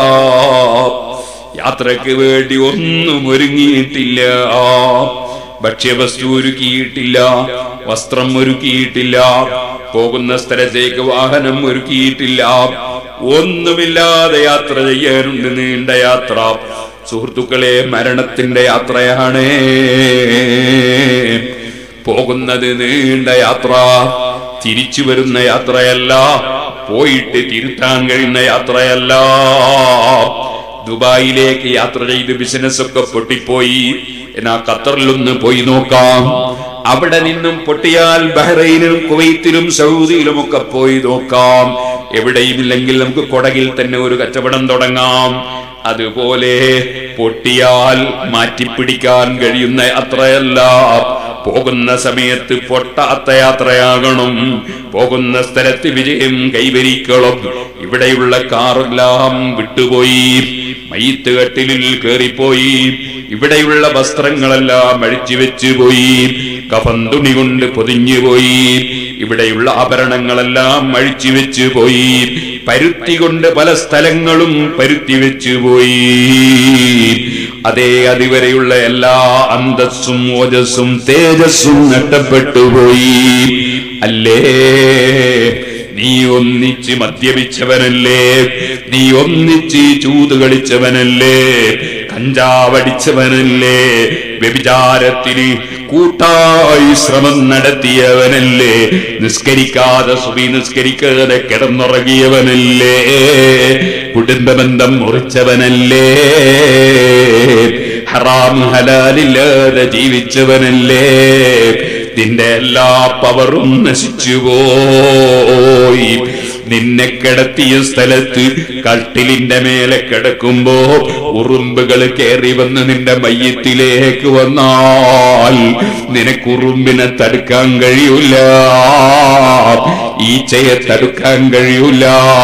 യാത്രക്ക് വേണ്ടി ഒന്നും ഒരുങ്ങിയിട്ടില്ല, ഭക്ഷ്യവസ്തു ഒരുക്കിയിട്ടില്ല, വസ്ത്രം ഒരുക്കിയിട്ടില്ല, പോകുന്ന സ്ഥലത്തേക്ക് വാഹനം ഒരുക്കിയിട്ടില്ല, ഒന്നുമില്ലാതെ യാത്ര ചെയ്യാനുണ്ട്. നീണ്ട യാത്ര സുഹൃത്തുക്കളെ, മരണത്തിന്റെ യാത്രയാണ് പോകുന്നത്. നീണ്ട യാത്ര, തിരിച്ചു വരുന്ന യാത്രയല്ല, പോയിട്ട് തിരുത്താൻ കഴിയുന്ന യാത്രയല്ല. ദുബായിലേക്ക് യാത്ര ചെയ്ത് ബിസിനസ് ഒക്കെ പൊട്ടിപ്പോയി. എന്നാ ഖത്തറിലൊന്ന് പോയി നോക്കാം. അവിടെ നിന്നും പൊട്ടിയാൽ ബഹ്റൈനിലും കുവൈത്തിലും സൗദിയിലും ഒക്കെ പോയി നോക്കാം. എവിടെയും ഇല്ലെങ്കിൽ നമുക്ക് കൊടകിൽ തന്നെ ഒരു കച്ചവടം തുടങ്ങാം. അതുപോലെ പൊട്ടിയാൽ മാറ്റിപ്പിടിക്കാൻ കഴിയുന്ന യാത്രയല്ല. പോകുന്ന സമയത്ത് പൊട്ടാത്ത യാത്രയാകണം. പോകുന്ന സ്ഥലത്ത് വിജയം കൈവരിക്കണം. ഇവിടെയുള്ള കാറെല്ലാം വിട്ടുപോയി, മയ്യിത്ത് കട്ടിലിൽ കയറിപ്പോയി, ഇവിടെയുള്ള വസ്ത്രങ്ങളെല്ലാം അഴിച്ചു വെച്ചുപോയി, കഫൻ തുണി കൊണ്ട് പൊതിഞ്ഞുപോയി, ഇവിടെയുള്ള ആഭരണങ്ങളെല്ലാം അഴിച്ചു വെച്ചുപോയി, പരുത്തി കൊണ്ട് പല സ്ഥലങ്ങളും പരുത്തി വെച്ചുപോയി. അതേ, അതുവരെയുള്ള എല്ലാ അന്തസ്സും ഓജസ്സും തേജസ്സും നഷ്ടപ്പെട്ടുപോയി. അല്ലേ, നീ ഒന്നിച്ച് മദ്യപിച്ചവനല്ലേ, നീ ഒന്നിച്ച് ചൂത് കളിച്ചവനല്ലേ, കഞ്ചാവടിച്ചവനല്ലേ, വ്യഭിചാരത്തിന് കൂട്ടായി ശ്രമം നടത്തിയവനല്ലേ, നിസ്കരിക്കാതെ സുബി നിസ്കരിക്കാതെ കിടന്നുറങ്ങിയവനല്ലേ, കുടുംബബന്ധം മുറിച്ചവനല്ലേ, ഹറാം ഹലാലില്ലാതെ ജീവിച്ചവനല്ലേ, നിന്റെ എല്ലാ പവറും നശിച്ചുപോയി. നിന്നെ കിടത്തിയ സ്ഥലത്ത് കട്ടിലിന്റെ മേലെ കിടക്കുമ്പോ ഉറുമ്പുകൾ കയറി വന്ന് നിന്റെ മയ്യത്തിലേക്ക് വന്നാൽ നിനക്ക് ഉറുമ്പിനെ തടുക്കാൻ കഴിയൂല, ഈച്ചയെ തടുക്കാൻ കഴിയൂല.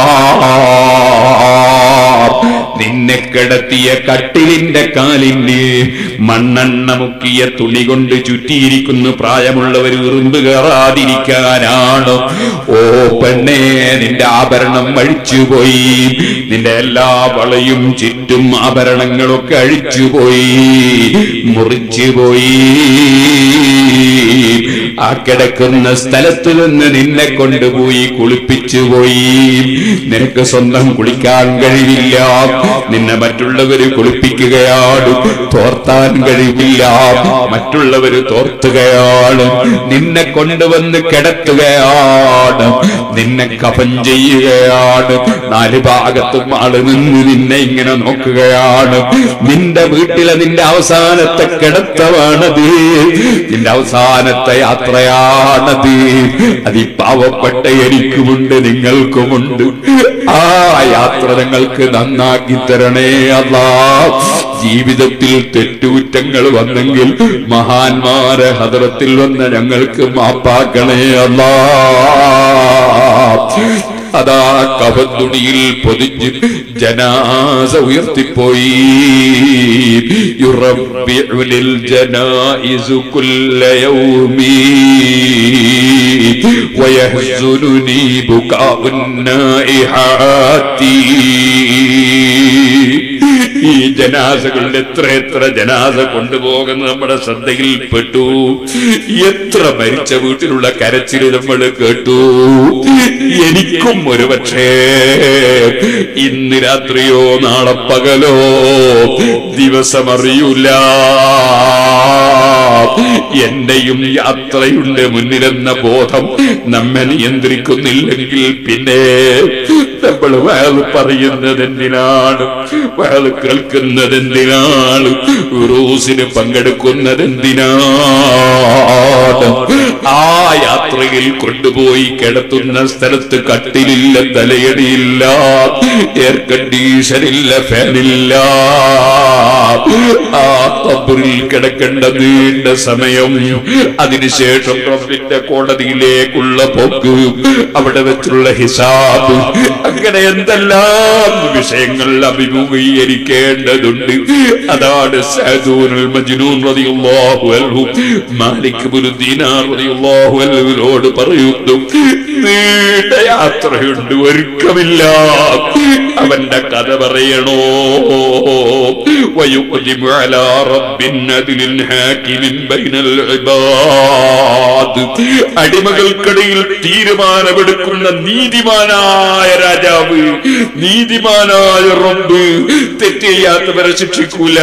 നിന്നെ കിടത്തിയ കട്ടിലിന്റെ കാലിന് മണ്ണെണ്ണ മുക്കിയ തുണി കൊണ്ട് ചുറ്റിയിരിക്കുന്നു. പ്രായമുള്ളവർ ഉറുമ്പ് കയറാതിരിക്കാനാണ്. ഓ പെണ്ണേ, നിന്റെ ആഭരണം അഴിച്ചുപോയി, നിന്റെ എല്ലാ വളയും ചുറ്റും ആഭരണങ്ങളൊക്കെ അഴിച്ചുപോയി, മുറിച്ചുപോയി. ആ കിടക്കുന്ന സ്ഥലത്ത് നിന്ന് നിന്നെ കൊണ്ടുപോയി കുളിപ്പിച്ചുപോയി. നിനക്ക് സ്വന്തം കുളിക്കാൻ കഴിവില്ല, നിന്നെ മറ്റുള്ളവര് കുളിപ്പിക്കുകയാണ്. തോർത്താൻ കഴിവില്ല, മറ്റുള്ളവര് തോർത്തുകയാണ്. നിന്നെ കൊണ്ടുവന്ന് കിടത്തുകയാണ്, നിന്നെ കഫൻ ചെയ്യുകയാണ്. നാല് ഭാഗത്തും ആള് നിന്ന് നിന്നെ ഇങ്ങനെ നോക്കുകയാണ്. നിന്റെ വീട്ടിലെ നിന്റെ അവസാനത്തെ കിടത്തമാണത്, നിന്റെ അവസാനത്തെ യാത്രയാണത്. അത് ഈ പാവപ്പെട്ട എനിക്കുമുണ്ട്, നിങ്ങൾക്കുമുണ്ട്. ആ യാത്ര നിങ്ങൾക്ക് നന്നാക്കി തരണേ അല്ലാഹ്. ജീവിതത്തിൽ തെറ്റുകുറ്റങ്ങൾ വന്നെങ്കിൽ മഹാന്മാരെ ഹദറത്തിൽ വന്ന ഞങ്ങൾക്ക് മാപ്പാക്കണേ അല്ലാഹ്. അതാ കഫത്തുണിയിൽ പൊതിഞ്ഞ് ജനാസ ഉയർത്തിപ്പോയി. യുറബ്ബിഉൽ ജനായിസു കുല്ല യൗമി വയഹ്സുനുനി ബുകാഉൻ നായിഹാത്തി. ഈ ജനാസകളുടെ എത്ര എത്ര ജനാസ കൊണ്ടുപോകുന്ന നമ്മുടെ ശ്രദ്ധയിൽപ്പെട്ടു. എത്ര മരിച്ച വീട്ടിലുള്ള കരച്ചില് നമ്മൾ കേട്ടു. എനിക്കും ഒരു പക്ഷേ ഇന്ന് രാത്രിയോ നാളെ പകലോ ദിവസമറിയൂല. എന്റെയും യാത്രയുണ്ട് മുന്നിലെന്ന ബോധം നമ്മെ നിയന്ത്രിക്കുന്നില്ലെങ്കിൽ പിന്നെ നമ്മൾ വയൽ പറയുന്നത് എന്തിനാണ്? വയൽ കേൾക്കുന്നത് എന്തിനാണ്? ഉറൂസിന് പങ്കെടുക്കുന്നത് എന്തിനാണ്? ആ യാത്രയിൽ കൊണ്ടുപോയി കിടത്തുന്ന സ്ഥലത്ത് കട്ടിലില്ല, തലയടിയില്ല, എയർ കണ്ടീഷനില്ല, ഫാനില്ല. ആ ഖബറിൽ കിടക്കേണ്ട നീണ്ട സമയം, അതിനുശേഷം റബ്ബിന്റെ കോടതിയിലേക്കുള്ള പോക്ക്, അവിടെ വെച്ചുള്ള ഹിസാബ്, അങ്ങനെ എന്തെല്ലാം വിഷയങ്ങൾ അഭിമുഖീകരിക്കേണ്ടതുണ്ട്. അതാണ് സഅദുൽ മജ്നൂൻ റളിയല്ലാഹു അൻഹു മാലിക് ഇബ്നു ദീനാർ റളിയല്ലാഹു അൻഹുവിനോട് പറയുന്നു, നീണ്ട യാത്രയുണ്ട്, ഒരുക്കമില്ല. അവന്റെ കഥ പറയണോ? വയുഖ്ദിമു അലാ റബ്ബിൻ അദ്ലിൻ ഹാകിമിൻ ബൈനൽ ഇബാദ്. അടിമകൾക്കിടയിൽ തീരുമാനമെടുക്കുന്ന നീതിമാനായ രാജാവ്, നീതിമാനായ റബ്ബ് തെറ്റ് ചെയ്യാത്തവരെ ശിക്ഷിക്കൂല.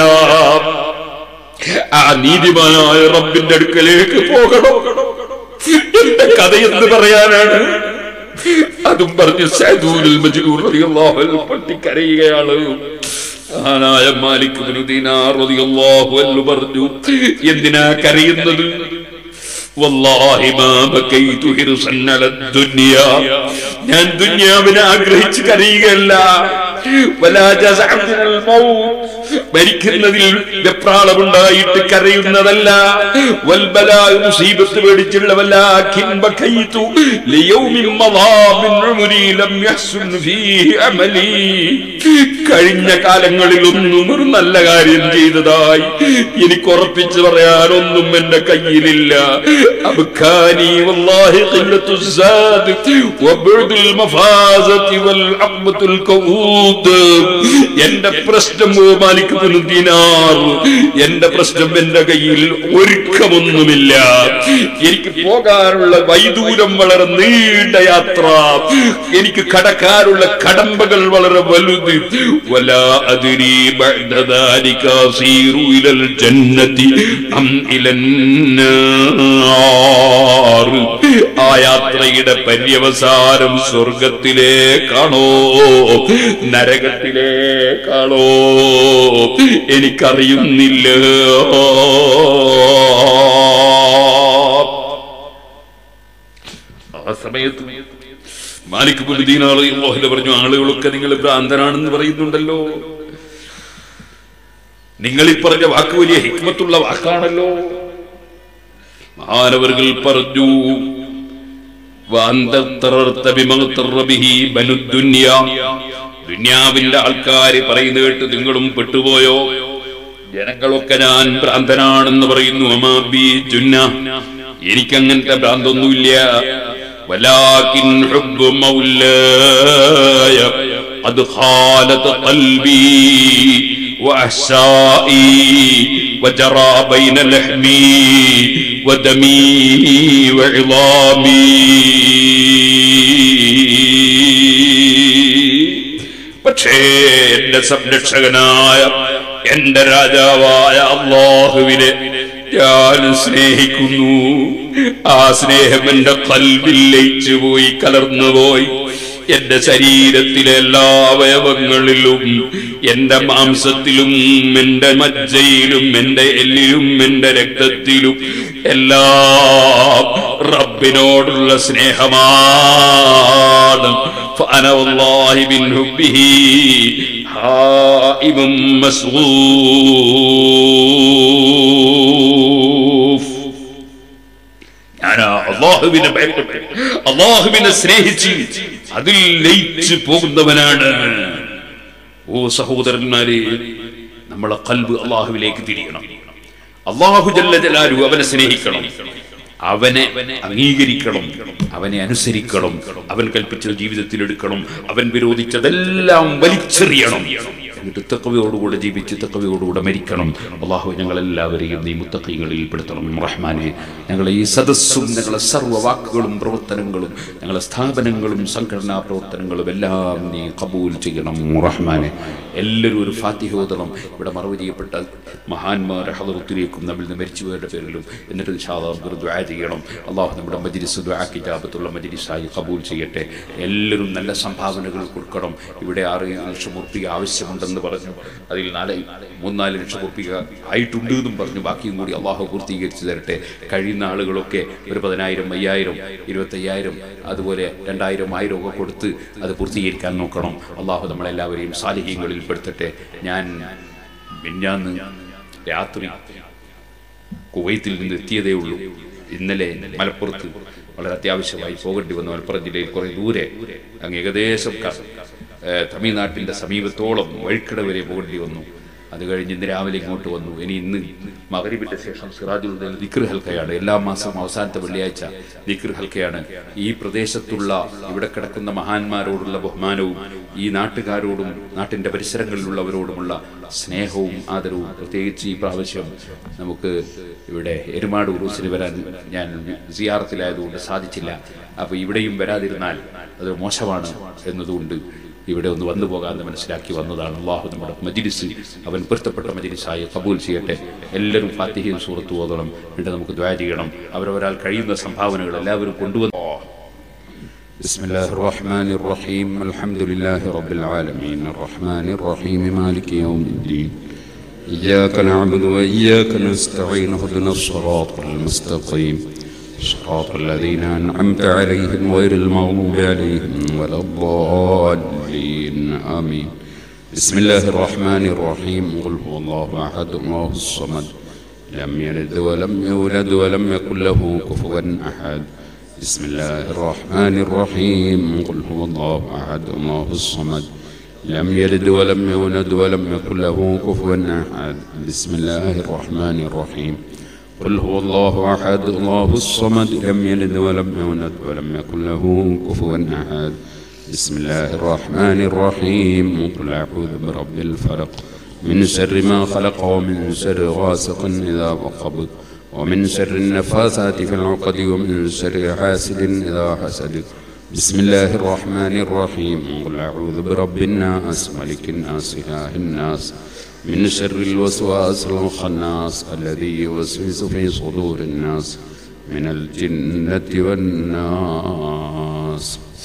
ആ നീതിമാനായ റബ്ബിന്റെ അടുക്കലേക്ക് പോകണം. എന്റെ കഥയെന്ന് പറയാനാണ്. അതും പറഞ്ഞ് സഅദുൽ മജ്നൂൻ റളിയല്ലാഹു അൻഹു പൊട്ടിക്കരയുകയാണ്. ആനായ മാലിക് ഇബ്നു ദീനാർ റളിയല്ലാഹു അൻഹു പറഞ്ഞു, എന്തിനാ കരയുന്നത്? വല്ലാഹി മാ ബകൈതു ഹിർസൻ അല ദുനിയ. ഞാൻ ദുനിയാവിനെ ആഗ്രഹിച്ച് കരയുകയല്ല. വലാ ജസഅൻ അൽ മൗത്ത്. മരിക്കുന്നതിൽ വെപ്രാളമുണ്ടായിട്ട് കരയുന്നതല്ല. വൽ ബലാ മുസീബത്ത് പേടിച്ചുള്ള വലാകിൻ ബകൈതു ലിയൗമിൻ മദാ മിൻ ഉംരി ലം യഹ്സുൻ ഫീഹി അമലി. കഴിഞ്ഞ കാലങ്ങളിൽ ഒന്നും ഒരു നല്ല കാര്യം ചെയ്തതായി എനിക്ക് ഉറപ്പിച്ചു പറയാനൊന്നും എന്റെ കയ്യിലില്ല. അബ്കാനി വല്ലാഹി ഖില്ലത്തു സാദ് വബുദുൽ മഫാസതി വൽ അഖ്ബത്തുൽ ഖഊദ്. എന്റെ പ്രശ്നം മാലിക് ഇബ്നു ദീനാർ, എന്റെ പ്രശ്നം എന്റെ കയ്യിൽ ഒരുക്കമൊന്നുമില്ല. എനിക്ക് പോകാനുള്ള വൈദൂരം വളരെ നീണ്ട യാത്ര, എനിക്ക് കടക്കാനുള്ള കടമ്പകൾ വളരെ വലുത്. വലാ അദ്രി ബഅദ ദാലിക അസീറു ഇലൽ ജന്നതി അം ഇലൻ നാർ. ആ യാത്രയുടെ പര്യവസാനം സ്വർഗത്തിലേക്കാണോ നരകത്തിലേക്കാണോ എനിക്കറിയുന്നില്ല. ആ സമയത്ത് മാലിക് ഇബ്നു ദീനാർ റളിയല്ലാഹു അൻഹു പറഞ്ഞു, ആളുകളൊക്കെ നിങ്ങൾ ഭ്രാന്തനാണെന്ന് പറയുന്നുണ്ടല്ലോ. നിങ്ങൾ ഈ പറഞ്ഞ വാക്ക് വലിയ ഹിക്മത്തുള്ള വാക്കാണല്ലോ. മഹാനവറുകൾ പറഞ്ഞു, ദുനിയാവിന്റെ ആൾക്കാര് പറയുന്ന കേട്ട് നിങ്ങളും പെട്ടുപോയോ? ജനങ്ങളൊക്കെ ഞാൻ ഭ്രാന്തനാണെന്ന് പറയുന്നു. അമാബി ജുന്ന, എനിക്കങ്ങനത്തെ ഭ്രാന്തൊന്നുമില്ല. വലാകിൻ ഹുബ്ബു മൗലായ ഖദ് ഖാലത ഖൽബി വഅഹ്സാഇ വജറാ ബൈന ലഹ്മി വദമി വഇളാമി. പക്ഷേ എന്റെ സംരക്ഷകനായ എന്റെ രാജാവായ അല്ലാഹുവിനെ ഞാൻ സ്നേഹിക്കുന്നു. ആ സ്നേഹം എന്റെ ഖൽബിൽ ലയിച്ചു പോയി, കലർന്നുപോയി. എന്റെ ശരീരത്തിലെ എല്ലാ അവയവങ്ങളിലും, എന്റെ മാംസത്തിലും, എന്റെ മജ്ജയിലും, എന്റെ എല്ലിലും, എന്റെ രക്തത്തിലും എല്ലാം റബ്ബിനോടുള്ള സ്നേഹമാണ്. فأنا والله من حبه حائم مسغوف. ഞാൻ അല്ലാഹുവിനെ ഭയപ്പെട്ട് അല്ലാഹുവിനെ സ്നേഹിച്ച് അതിൽ ലയിച്ചു പോകുന്നവനാണ്. ഓ സഹോദരന്മാരെ, നമ്മളെ ഖൽബ് അല്ലാഹുവിലേക്ക് തിരിയണം. അല്ലാഹു ജല്ല ജലാലുഹു അവനെ സ്നേഹിക്കണം, അവനെ അംഗീകരിക്കണം, അവനെ അനുസരിക്കണം, അവൻ കൽപ്പിച്ചത് ജീവിതത്തിൽ എടുക്കണം, അവൻ വിരോധിച്ചതെല്ലാം വലിച്ചെറിയണം. എന്നിട്ട് തഖ്വയോടുകൂടെ ജീവിച്ച് തഖ്വയോടുകൂടെ മരിക്കണം. അല്ലാഹു ഞങ്ങളെല്ലാവരെയും നീ മുത്തഖീങ്ങളിൽ പെടുത്തണം റഹ്മാനെ. ഞങ്ങളെ ഈ സദസ്സും ഞങ്ങളെ സർവ്വ വാക്കുകളും പ്രവർത്തനങ്ങളും ഞങ്ങളെ സ്ഥാപനങ്ങളും സംഘടനാ പ്രവർത്തനങ്ങളും എല്ലാം നീ ഖബൂൽ ചെയ്യണം റഹ്മാനെ. എല്ലാവരും ഒരു ഫാത്തിഹ ഓതണം. ഇവിടെ മറവ് ചെയ്യപ്പെട്ട മഹാന്മാരുടെ ഹളറത്തിലേക്കും നമ്മിൽ നിന്ന് മരിച്ചുപോയവരുടെ പേരിലും എന്നിട്ട് ഇൻഷാ അല്ലാഹ് നമുക്ക് ദുആ ചെയ്യണം. അല്ലാഹു നമ്മുടെ മജ്ലിസ് ദുആക്ക് ഇജാബത്തുള്ള മജ്ലിസായി ഖബൂൽ ചെയ്യട്ടെ. എല്ലാവരും നല്ല സംഭാവനകൾ കൊടുക്കണം. ഇവിടെ ആറ് ലക്ഷം ഉറുപ്പിക ആവശ്യമുണ്ടെന്ന് പറഞ്ഞു, അതിൽ നാല് മൂന്നാല് ലക്ഷം ഉറുപ്പിക ആയിട്ടുണ്ട് എന്നും പറഞ്ഞു. ബാക്കിയും കൂടി അള്ളാഹു പൂർത്തീകരിച്ചു തരട്ടെ. കഴിയുന്ന ആളുകളൊക്കെ ഒരു പതിനായിരം, അയ്യായിരം, ഇരുപത്തയ്യായിരം, അതുപോലെ രണ്ടായിരം, ആയിരം ഒക്കെ കൊടുത്ത് അത് പൂർത്തീകരിക്കാൻ നോക്കണം. അള്ളാഹു നമ്മളെല്ലാവരെയും സാലിഹ്യങ്ങളിൽ പെടുത്തട്ടെ. ഞാൻ മിഞ്ഞാന്ന് രാത്രി കുവൈത്തിൽ നിന്ന് എത്തിയതേ ഉള്ളൂ. ഇന്നലെ മലപ്പുറത്ത് വളരെ അത്യാവശ്യമായി പോകേണ്ടി വന്നു. മലപ്പുറം ജില്ലയിൽ കുറേ ദൂരെ, അങ്ങ് ഏകദേശം തമിഴ്നാട്ടിൻ്റെ സമീപത്തോളം വഴിക്കട വരെ പോകേണ്ടി വന്നു. അത് കഴിഞ്ഞ് ഇന്ന് രാവിലെ ഇങ്ങോട്ട് വന്നു. ഇനി ഇന്ന് മഗ്‌രിബിന്റെ ശേഷം സിറാജുൽ ഹുദയിൽ ദിക്ർ ഹൽക്കയാണ്. എല്ലാ മാസവും അവസാനത്തെ വെള്ളിയാഴ്ച ദിക്ർ ഹൽക്കയാണ്. ഈ പ്രദേശത്തുള്ള ഇവിടെ കിടക്കുന്ന മഹാന്മാരോടുള്ള ബഹുമാനവും ഈ നാട്ടുകാരോടും നാട്ടിൻ്റെ പരിസരങ്ങളിലുള്ളവരോടുമുള്ള സ്നേഹവും ആദരവും, പ്രത്യേകിച്ച് ഈ പ്രാവശ്യം നമുക്ക് ഇവിടെ എരുമാട് ഉറൂസിന് വരാൻ ഞാൻ സിയാറത്തിലായതുകൊണ്ട് സാധിച്ചില്ല. അപ്പോൾ ഇവിടെയും വരാതിരുന്നാൽ അത് മോശമാണ് എന്നതുകൊണ്ട് ഇവിടെ ഒന്ന് വന്നു പോകാമെന്ന് മനസ്സിലാക്കി വന്നതാണ്. അല്ലാഹു നമ്മുടെ മജ്ലിസ് അവൻ പൊരുത്തപ്പെട്ട മജ്ലിസായി ഖബൂൽ ചെയ്യട്ടെ. എല്ലാവരും ഫാത്തിഹയും സൂറത്തും ഓതണം. എന്നിട്ട് നമുക്ക് ദുആ ചെയ്യണം. അവരവരാൽ കഴിയുന്ന സംഭാവനകൾ എല്ലാവരും കൊണ്ടുവന്നു. ബിസ്മില്ലാഹിർ റഹ്മാനിർ റഹീം. അൽഹംദുലില്ലാഹി റബ്ബിൽ ആലമീൻ അർറഹ്മാനിർ റഹീം മാലികി യൗമിദ്ദീൻ ഇയ്യാക നഅ്ബുദു വ ഇയ്യാക നസ്തഈൻ ഇഹ്ദിനസ് സിറാത്തൽ മുസ്തഖീം صراط الذين أنعمت عليهم غير المغضوب عليهم ولا الضالين آمين. بسم الله الرحمن الرحيم. قل هو الله أحد الله الصمد لم يلد ولم يولد ولم يكن له كفوا أحد. بسم الله الرحمن الرحيم. قل هو الله أحد الله الصمد لم يلد ولم يولد ولم يكن له كفوا أحد. بسم الله الرحمن الرحيم. قل هو الله أحد الله الصمد لم يلد ولم يولد ولم يكن له كفوا أحد. بسم الله الرحمن الرحيم. قل أعوذ برب الفلق من شر ما خلق ومن شر غاسق إذا وقب ومن شر النفاثات في العقد ومن شر حاسد إذا حسد. بسم الله الرحمن الرحيم. قل أعوذ برب الناس ملك الناس إله الناس من شر الوسواس الخناس الذي يوسوس في صدور الناس من الجنة والناس.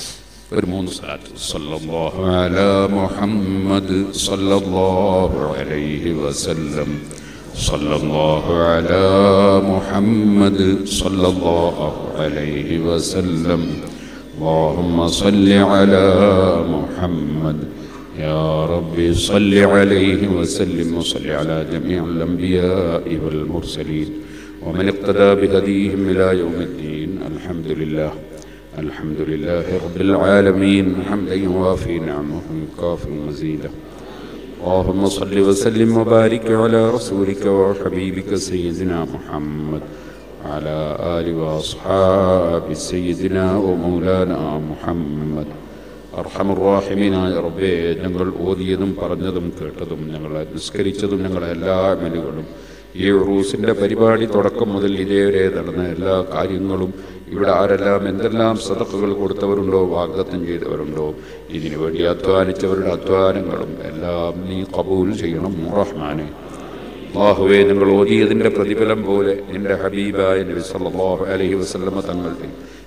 صلى الله على محمد صلى الله عليه وسلم. صلى الله على محمد صلى الله عليه وسلم. اللهم صل على محمد يا ربي صل عليه وسلم وصل على جميع الأنبياء والمرسلين ومن اقتدى بهديهم إلى يوم الدين. الحمد لله الحمد لله رب العالمين حمدا يوافي نعمه ويكافئ مزيده. اللهم صل وسلم وبارك على رسولك وحبيبك سيدنا محمد وعلى آله وأصحاب سيدنا ومولانا محمد. അർഹമുർറാഹിമീനായ റബ്ബേ, ഞങ്ങൾ ഓതിയതും പറഞ്ഞതും കേട്ടതും ഞങ്ങളെ നിസ്കരിച്ചതും ഞങ്ങളെ എല്ലാ അമലുകളും ഈ ഉറൂസിൻ്റെ പരിപാടി തുടക്കം മുതൽ ഇതേവരെ നടന്ന എല്ലാ കാര്യങ്ങളും ഇവിടെ ആരെല്ലാം എന്തെല്ലാം സദഖകൾ കൊടുത്തവരുണ്ടോ, വാഗ്ദത്തം ചെയ്തവരുണ്ടോ, ഇതിനു വേണ്ടി അധ്വാനിച്ചവരുടെ അധ്വാനങ്ങളും എല്ലാം നീ ഖബൂൽ ചെയ്യണം റഹ്മാനെ. അല്ലാഹുവേ, ഞങ്ങൾ ഓതിയതിൻ്റെ പ്രതിഫലം പോലെ നിന്റെ ഹബീബായ നബി സല്ലല്ലാഹു അലൈഹി വസല്ലമ തങ്ങളുടെ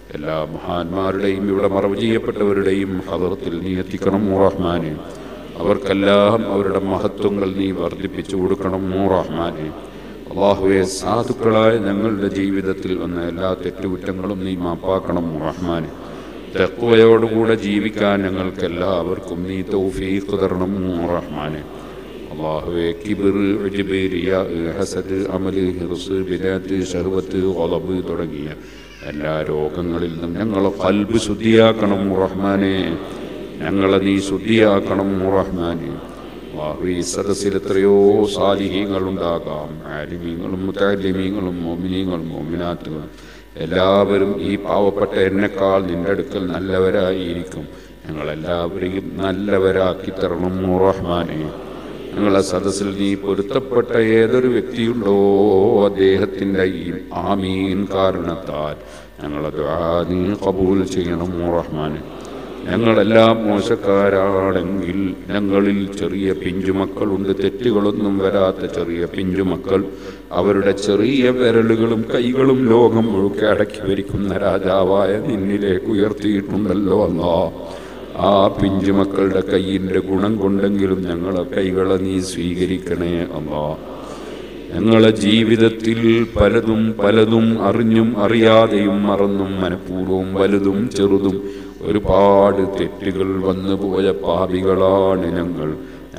എല്ലാ മഹാന്മാരുടെയും ഇവിടെ മറവ് ചെയ്യപ്പെട്ടവരുടെയും ഹദറത്തിൽ നീ എത്തിക്കണം റഹ്മാനെ. അവർക്കെല്ലാം അവരുടെ മഹത്വങ്ങൾ നീ വർദ്ധിപ്പിച്ചു കൊടുക്കണം റഹ്മാനെ. അല്ലാഹുവേ, സാധുക്കളായ ഞങ്ങളുടെ ജീവിതത്തിൽ വന്ന എല്ലാ തെറ്റുകുറ്റങ്ങളും നീ മാപ്പാക്കണം റഹ്മാനെ. തഖ്വയോടുകൂടെ ജീവിക്കാൻ ഞങ്ങൾക്ക് എല്ലാവർക്കും നീ തൗഫീഖ് തരണം റഹ്മാനെ. അല്ലാഹുവേ, കിബ്ർ, ഉജ്ബ്, റിയാ, ഹസദ്, അമല്, ഹിർസ്, ബിദഅത്ത്, ശഹ്വത്ത്, ഗളബ് തുടങ്ങിയ എല്ലാ രോഗങ്ങളിൽ നിന്നും ഞങ്ങളെ ഖൽബ് ശുദ്ധിയാക്കണം റഹ്മാനെ. ഞങ്ങളെ നീ ശുദ്ധിയാക്കണം റഹ്മാനെ. അല്ലാഹുവേ, ഈ സദസ്സിൽ എത്രയോ സാലിഹീങ്ങൾ ഉണ്ടാകാം, ആലിമീങ്ങളും മുതഅല്ലിമീങ്ങളും മുഅ്മിനീങ്ങളും മുഅ്മിനാത്തുകളും എല്ലാവരും ഈ പാവപ്പെട്ട എന്നെക്കാൾ നിന്റെ അടുക്കൽ നല്ലവരായിരിക്കും. ഞങ്ങളെല്ലാവരെയും നല്ലവരാക്കി തരണം റഹ്മാനെ. ഞങ്ങളെ സദസ്സിൽ നീ പൊരുത്തപ്പെട്ട ഏതൊരു വ്യക്തിയുണ്ടോ അദ്ദേഹത്തിൻ്റെ ഈ ആമീൻ കാരണത്താൽ ഞങ്ങളെ ദുആ നീ ഖബൂൽ ചെയ്യണം റഹ്മാനെ. ഞങ്ങളെല്ലാം മോശക്കാരാണെങ്കിൽ ഞങ്ങളിൽ ചെറിയ പിഞ്ചുമക്കളുണ്ട്, തെറ്റുകളൊന്നും വരാത്ത ചെറിയ പിഞ്ചുമക്കൾ. അവരുടെ ചെറിയ വിരലുകളും കൈകളും ലോകം മുഴുക്കെ അടക്കി ഭരിക്കുന്ന രാജാവായ നിന്നിലേക്ക് ഉയർത്തിയിട്ടുണ്ടല്ലോ അല്ലാഹ്. ആ പിഞ്ചുമക്കളുടെ കൈയിൻ്റെ ഗുണം കൊണ്ടെങ്കിലും ഞങ്ങളെ കൈകളെ നീ സ്വീകരിക്കണേ അല്ലാഹ്. ഞങ്ങളെ ജീവിതത്തിൽ പലതും പലതും അറിഞ്ഞും അറിയാതെയും മറന്നും മനഃപൂർവ്വം വലുതും ചെറുതും ഒരുപാട് തെറ്റുകൾ വന്നു പോയ പാപികളാണ് ഞങ്ങൾ.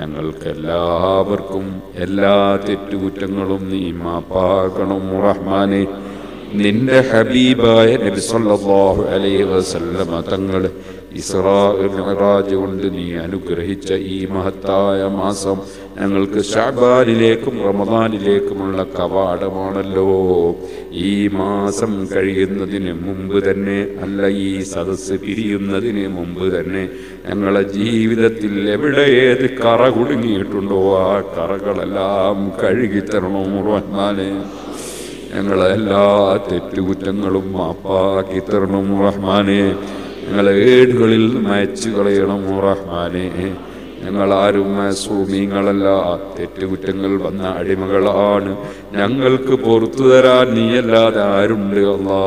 ഞങ്ങൾക്കെല്ലാവർക്കും എല്ലാ തെറ്റുകുറ്റങ്ങളും നീ മാപ്പാക്കണം റഹ്മാനെ. നിന്റെ ഹബീബായ നബി സല്ലല്ലാഹു അലൈഹി വസല്ലമ തങ്ങൾ ഇസ്റാ മിഅ്റാജ് കൊണ്ട് നീ അനുഗ്രഹിച്ച ഈ മഹത്തായ മാസം ഞങ്ങൾക്ക് ശഅബാനിലേക്കും റമദാനിലേക്കുമുള്ള കവാടമാണല്ലോ. ഈ മാസം കഴിയുന്നതിന് മുമ്പ് തന്നെ, അല്ല ഈ സദസ്സ് പിരിയുന്നതിന് മുമ്പ് തന്നെ ഞങ്ങളെ ജീവിതത്തിൽ എവിടെ ഏത് കറ കുടുങ്ങിയിട്ടുണ്ടോ ആ കറകളെല്ലാം കഴുകിത്തരണം റഹ്മാനെ. ഞങ്ങളെല്ലാ തെറ്റുകുറ്റങ്ങളും മാപ്പാക്കി തരണം റഹ്മാനെ. ഞങ്ങളെ ഏടുകളിൽ മയച്ചു കളയണം റഹ്മാനെ. ഞങ്ങളാരും മഅ്സൂമീങ്ങളല്ല, തെറ്റുകുറ്റങ്ങൾ വന്ന അടിമകളാണ്. ഞങ്ങൾക്ക് പുറത്തു തരാൻ നീയല്ലാതെ ആരുണ്ട്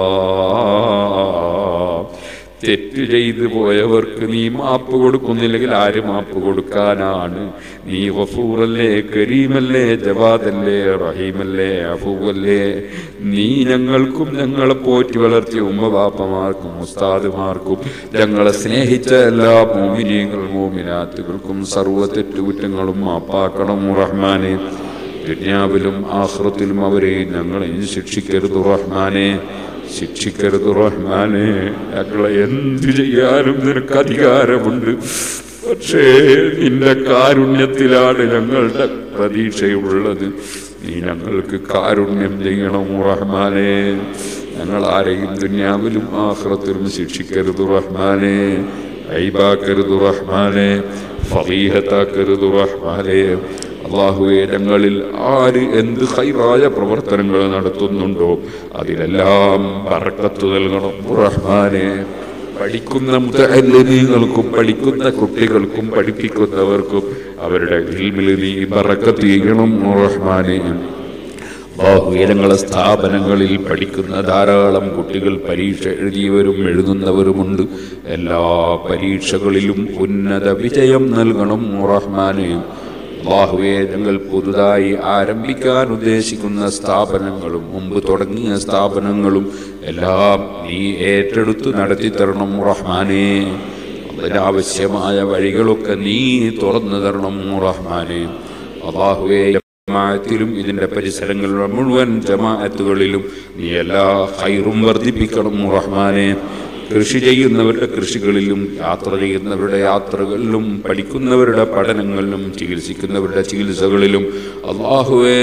അല്ലാഹ്. തെറ്റ് ചെയ്തു പോയവർക്ക് നീ മാപ്പ് കൊടുക്കുന്നില്ലെങ്കിൽ ആര് മാപ്പ് കൊടുക്കാനാണ്? നീ ഗഫൂറല്ലേ, കരീമല്ലേ, ജവാദല്ലേ, റഹീമല്ലേ, അഫൂവല്ലേ. നീ ഞങ്ങൾക്കും ഞങ്ങളെ പോറ്റി വളർത്തിയ ഉമ്മ ബാപ്പമാർക്കും ഉസ്താദുമാർക്കും ഞങ്ങളെ സ്നേഹിച്ച എല്ലാ മോമിനീങ്ങളും മോമിനാത്തുകൾക്കും സർവ്വ തെറ്റുകുറ്റങ്ങളും മാപ്പാക്കണം റഹ്മാനെ. ദുനിയാവിലും ആഖിറത്തിലും അവരെ ഞങ്ങളെ ശിക്ഷിക്കരുത് റഹ്മാനെ, ശിക്ഷിക്കരുത് റഹ്മാനെ. ഞങ്ങളെ എന്തു ചെയ്യാനും നിനക്ക് അധികാരമുണ്ട്. പക്ഷേ നിന്റെ കാരുണ്യത്തിലാണ് ഞങ്ങളുടെ പ്രതീക്ഷയുള്ളത്. നീ ഞങ്ങൾക്ക് കാരുണ്യം ചെയ്യണം റഹ്മാനെ. ഞങ്ങൾ ആരെയും ദുനിയാവിലും ആഖിറത്തിലും ശിക്ഷിക്കരുത് റഹ്മാനെ, ഐബാക്കരുത് റഹ്മാനെ, ഫളീഹത്താക്കരുത് റഹ്മാനെ. അല്ലാഹുവേ, ഞങ്ങളിൽ ആര് എന്ത് ഖൈറായ പ്രവർത്തനങ്ങൾ നടത്തുന്നുണ്ടോ അതിലെല്ലാം ബറക്കത്ത് നൽകണം റഹ്മാനെ. പഠിക്കുന്ന മുതഅല്ലിമീങ്ങൾക്കും പഠിക്കുന്ന കുട്ടികൾക്കും പഠിപ്പിക്കുന്നവർക്കും അവരുടെ ഇൽമിൽ നീ ബറക്കത്ത് ചെയ്യണം റഹ്മാനെ. അല്ലാഹുവേ, ഞങ്ങളെ സ്ഥാപനങ്ങളിൽ പഠിക്കുന്ന ധാരാളം കുട്ടികൾ പരീക്ഷ എഴുതിയവരും എഴുതുന്നവരുമുണ്ട്. എല്ലാ പരീക്ഷകളിലും ഉന്നത വിജയം നൽകണം റഹ്മാനെ. അല്ലാഹുവേ, ഞങ്ങൾ പുതുതായി ആരംഭിക്കാൻ ഉദ്ദേശിക്കുന്ന സ്ഥാപനങ്ങളും മുമ്പ് തുടങ്ങിയ സ്ഥാപനങ്ങളും എല്ലാം നീ ഏറ്റെടുത്ത് നടത്തി തരണം റഹ്മാനെ. അതിനാവശ്യമായ വഴികളൊക്കെ നീ തുറന്നു തരണം റഹ്മാനെ. അല്ലാഹുവേ, ജമാഅത്തിലും ഇതിന്റെ പരിസരങ്ങളിലുള്ള മുഴുവൻ ജമാഅത്തുകളിലും നീ എല്ലാ ഖൈറും വർദ്ധിപ്പിക്കണം റഹ്മാനെ. കൃഷി ചെയ്യുന്നവരുടെ കൃഷികളിലും യാത്ര ചെയ്യുന്നവരുടെ യാത്രകളിലും പഠിക്കുന്നവരുടെ പഠനങ്ങളിലും ചികിത്സിക്കുന്നവരുടെ ചികിത്സകളിലും അല്ലാഹുവേ,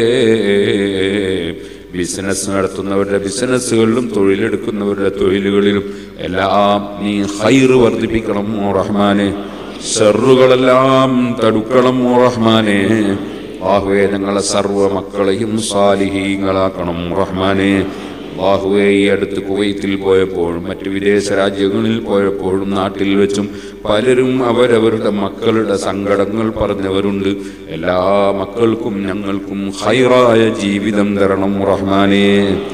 ബിസിനസ് നടത്തുന്നവരുടെ ബിസിനസ്സുകളിലും തൊഴിലെടുക്കുന്നവരുടെ തൊഴിലുകളിലും എല്ലാം നീ ഖൈർ വർദ്ധിപ്പിക്കണം റഹ്മാനെ. ശർറുകളെല്ലാം തടുക്കണം റഹ്മാനെ. അല്ലാഹുവേ, ഞങ്ങളെ സർവ്വ മക്കളെയും സാലിഹീങ്ങളാക്കണം റഹ്മാനെ. അല്ലാഹുവേ, ഈ അടുത്ത് കുവൈത്തിൽ പോയപ്പോഴും മറ്റു വിദേശ രാജ്യങ്ങളിൽ പോയപ്പോഴും നാട്ടിൽ വെച്ചും പലരും അവരവരുടെ മക്കളുടെ സങ്കടങ്ങൾ പറഞ്ഞവരുണ്ട്. എല്ലാ മക്കൾക്കും ഞങ്ങൾക്കും ഖൈറായ ജീവിതം തരണം റഹ്മാനെ.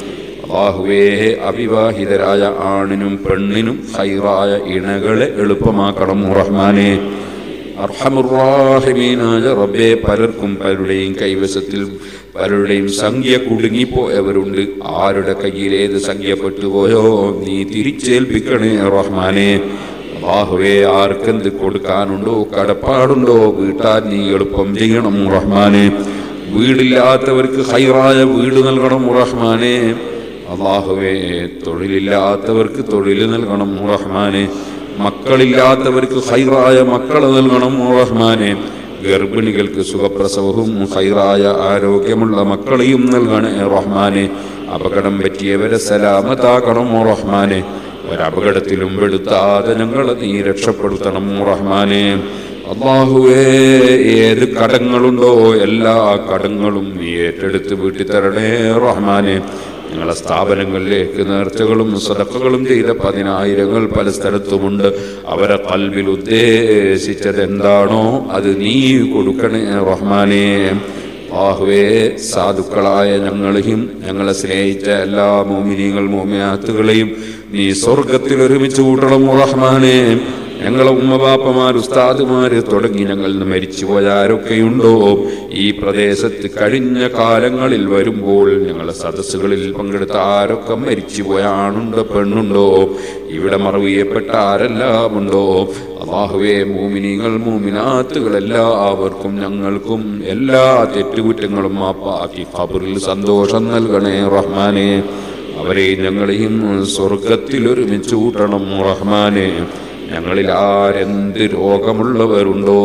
അല്ലാഹുവേ അവിവാഹിതരായ ആണിനും പെണ്ണിനും ഖൈറായ ഇണകളെ എളുപ്പമാക്കണം റഹ്മാനേ. അർഹമുർ റഹീമീനായ റബ്ബേ, പലർക്കും പലരുടെയും കൈവശത്തിൽ പലരുടെയും സംഖ്യ കുടുങ്ങിപ്പോയവരുണ്ട്. ആരുടെ കയ്യിൽ ഏത് സംഖ്യ പെട്ടുപോയോ നീ തിരിച്ചേൽപ്പിക്കണേ റഹ്മാനേ. അല്ലാഹുവേ ആർക്കെന്ത് കൊടുക്കാനുണ്ടോ കടപ്പാടുണ്ടോ വീട്ടാൻ നീ എളുപ്പം ചെയ്യണം റഹ്മാനേ. വീടില്ലാത്തവർക്ക് ഖൈറായ വീട് നൽകണം റഹ്മാനേ. അല്ലാഹുവേ തൊഴിലില്ലാത്തവർക്ക് തൊഴിൽ നൽകണം റഹ്മാനേ. മക്കളില്ലാത്തവർക്ക് ഖൈറായ മക്കളെ നൽകണം റഹ്മാനേ. ഗർഭിണികൾക്ക് സുഖപ്രസവവും ഖൈറായ ആരോഗ്യമുള്ള മക്കളെയും നൽകണേ റഹ്മാനേ. അപകടം പറ്റിയവരെ സലാമത്താക്കണം റഹ്മാനേ. ഒരപകടത്തിലും പെടുത്താതെ ഞങ്ങളെ നീ രക്ഷപ്പെടുത്തണം റഹ്മാനേ. അല്ലാഹുവേ ഏത് കടങ്ങളുണ്ടോ എല്ലാ കടങ്ങളും നീ ഏറ്റെടുത്ത് വീട്ടി തരണേ റഹ്മാനേ. ഞങ്ങളെ സ്ഥാപനങ്ങളിലേക്ക് നേർച്ചകളും സദഖകളും ചെയ്ത പതിനായിരങ്ങൾ പല സ്ഥലത്തുമുണ്ട്. അവരെ ഖൽബിൽ ഉദ്ദേശിച്ചത് എന്താണോ അത് നീ കൊടുക്കണേ റഹ്മാനേ. അല്ലാഹുവേ സാധുക്കളായ ഞങ്ങളെയും ഞങ്ങളെ സ്നേഹിച്ച എല്ലാ മുഅ്മിനീങ്ങൾ മുഅ്മിനാത്തുകളെയും നീ സ്വർഗത്തിൽ ഒരുമിച്ച് കൂട്ടണം റഹ്മാനേ. ഞങ്ങളെ ഉമ്മബാപ്പമാർ ഉസ്താദുമാര് തുടങ്ങി ഞങ്ങൾ മരിച്ചുപോയ ആരൊക്കെയുണ്ടോ ഈ പ്രദേശത്ത് കഴിഞ്ഞ കാലങ്ങളിൽ വരുമ്പോൾ ഞങ്ങളെ സദസ്സുകളിൽ പങ്കെടുത്ത ആരൊക്കെ മരിച്ചുപോയ ആണുണ്ടോ പെണ്ണുണ്ടോ ഇവിടെ മറവ് ചെയ്യപ്പെട്ട ആരെല്ലാം ഉണ്ടോ അല്ലാഹുവേ മുഅ്മിനീങ്ങൾ മുഅ്മിനാത്തുകൾ എല്ലാവർക്കും ഞങ്ങൾക്കും എല്ലാ തെറ്റുകുറ്റങ്ങളും മാപ്പാക്കി ഖബറിൽ സന്തോഷം നൽകണേ റഹ്മാനേ. അവരെ ഞങ്ങളെയും സ്വർഗത്തിൽ ഒരുമിച്ച് കൂട്ടണം റഹ്മാനേ. ഞങ്ങളിൽ ആരെന്ത് രോഗമുള്ളവരുണ്ടോ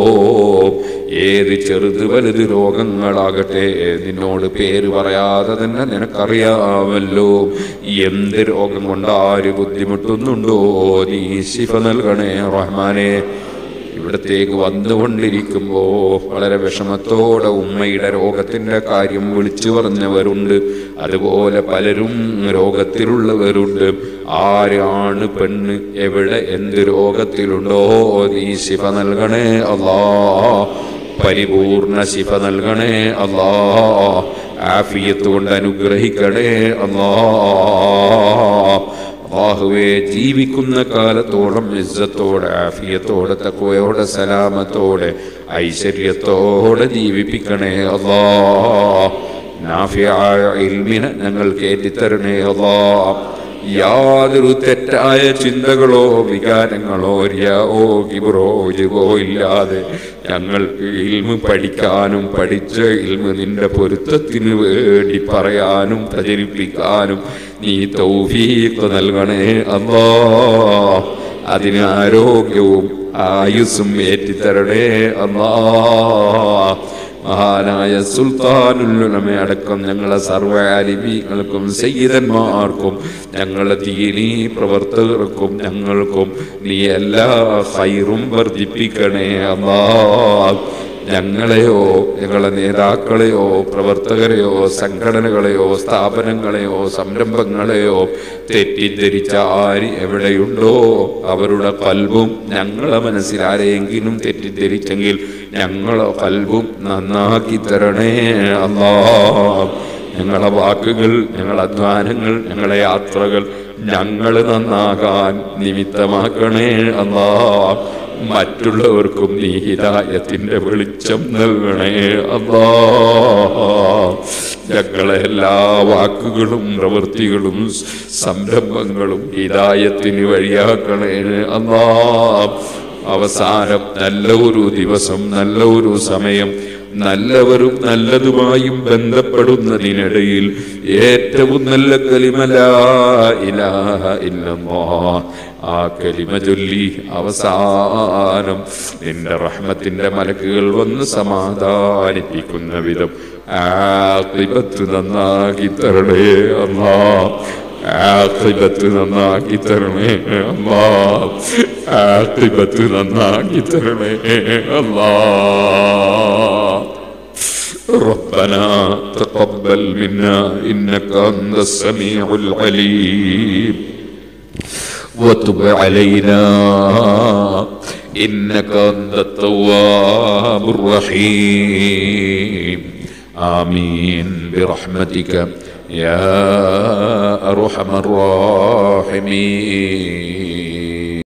ഏത് ചെറുത് വലുത് രോഗങ്ങളാകട്ടെ നിന്നോട് പേര് പറയാതെ തന്നെ നിനക്കറിയാമല്ലോ. എന്ത് രോഗം കൊണ്ട് ആര് ബുദ്ധിമുട്ടുന്നുണ്ടോ നീ ശിഫ നൽകണേ റഹ്മാനേ. ഇവിടത്തേക്ക് വന്നുകൊണ്ടിരിക്കുമ്പോ വളരെ വിഷമത്തോടെ ഉമ്മയുടെ രോഗത്തിന്റെ കാര്യം വിളിച്ചു പറഞ്ഞവരുണ്ട്. അതുപോലെ പലരും രോഗത്തിലുള്ളവരുണ്ട്. ആരാണ് പെണ്ണ് എവിടെ എന്ത് രോഗത്തിലുണ്ടോ നീ ശിഫ നൽകണേ അല്ലാ. പരിപൂർണ ശിഫ നൽകണേ അല്ലാ. ആഫിയത്ത് കൊണ്ട് അനുഗ്രഹിക്കണേ അല്ലാ. അല്ലാഹുവേ ജീവിക്കുന്ന കാലത്തോളം ഇസ്സത്തോടെ ആഫിയത്തോടെ തഖ്വയോടെ സലാമത്തോടെ ഐശ്വര്യത്തോടെ ജീവിപ്പിക്കണേ അല്ലാഹ്. നാഫിയായ ഇൽമിനെ ഞങ്ങൾക്ക് ഏറ്റിത്തരണേ അല്ലാഹ്. യാതൊരു തെറ്റായ ചിന്തകളോ വികാരങ്ങളോ രിയാവോ കിബ്റോ ഉജ്ബോ ഇല്ലാതെ ഞങ്ങൾക്ക് ഇൽമ് പഠിക്കാനും പഠിച്ച ഇൽമ് നിന്റെ പൊരുത്തത്തിന് വേണ്ടി പറയാനും പ്രചരിപ്പിക്കാനും നീ തൗഫീഖ് നൽകണേ അല്ലാഹ്. അതിന് ആരോഗ്യവും ആയുസ്സും ഏറ്റിത്തരണേ അല്ലാഹ്. മഹാനായ സുൽത്താനുൽ ഉലമ അടക്കം ഞങ്ങളെ സർവ്വ ആലിമീങ്ങൾക്കും സയ്യിദന്മാർക്കും ഞങ്ങളെ ദീനീ പ്രവർത്തകർക്കും ഞങ്ങൾക്കും നീ എല്ലാ ഖൈറും വർദ്ധിപ്പിക്കണേ അല്ലാഹ്. ഞങ്ങളെയോ ഞങ്ങളെ നേതാക്കളെയോ പ്രവർത്തകരെയോ സംഘടനകളെയോ സ്ഥാപനങ്ങളെയോ സംരംഭങ്ങളെയോ തെറ്റിദ്ധരിച്ച ആര് എവിടെയുണ്ടോ അവരുടെ ഖൽബും ഞങ്ങളെ മനസ്സിൽ ആരെയെങ്കിലും തെറ്റിദ്ധരിച്ചെങ്കിൽ ഞങ്ങളെ ഖൽബും നന്നാക്കി തരണേ അല്ലാഹ്. ഞങ്ങളെ വാക്കുകൾ ഞങ്ങളെ അധ്വാനങ്ങൾ ഞങ്ങളെ യാത്രകൾ ഞങ്ങൾ നന്നാകാൻ നിമിത്തമാക്കണേ അല്ലാഹ്. മറ്റുള്ളവർക്കും നീ ഹിദായത്തിന്റെ വെളിച്ചം നൽകണേ അല്ലാഹ്. ഞങ്ങളെ എല്ലാ വാക്കുകളും പ്രവൃത്തികളും സംരംഭങ്ങളും ഹിദായത്തിന് വഴിയാക്കണേ അല്ലാഹ്. അവസാനം നല്ല ഒരു ദിവസം നല്ല ഒരു സമയം നല്ലവരും നല്ലതുമായും ബന്ധപ്പെടുന്നതിനിടയിൽ ഏറ്റവും നല്ല കലിമ ലാ ഇലാഹ ഇല്ലല്ലാഹ് ആ കലിമ ചൊല്ലി അവസാനം നിന്റെ റഹ്മത്തിന്റെ മലക്കുകൾ വന്ന് സമാധാനിപ്പിക്കുന്ന വിധം ആഖിബത്ത് നന്നാക്കി തരണേ അല്ലാഹ്. ആഖിബത്ത് നന്നാക്കി തരണേ അല്ലാഹ്. ആഖിബത്ത് നന്നാക്കി തരണേ അല്ലാഹ്. ربنا تقبل منا إنك أنت السميع العليم وتب علينا إنك أنت التواب الرحيم آمين برحمتك يا أرحم الراحمين.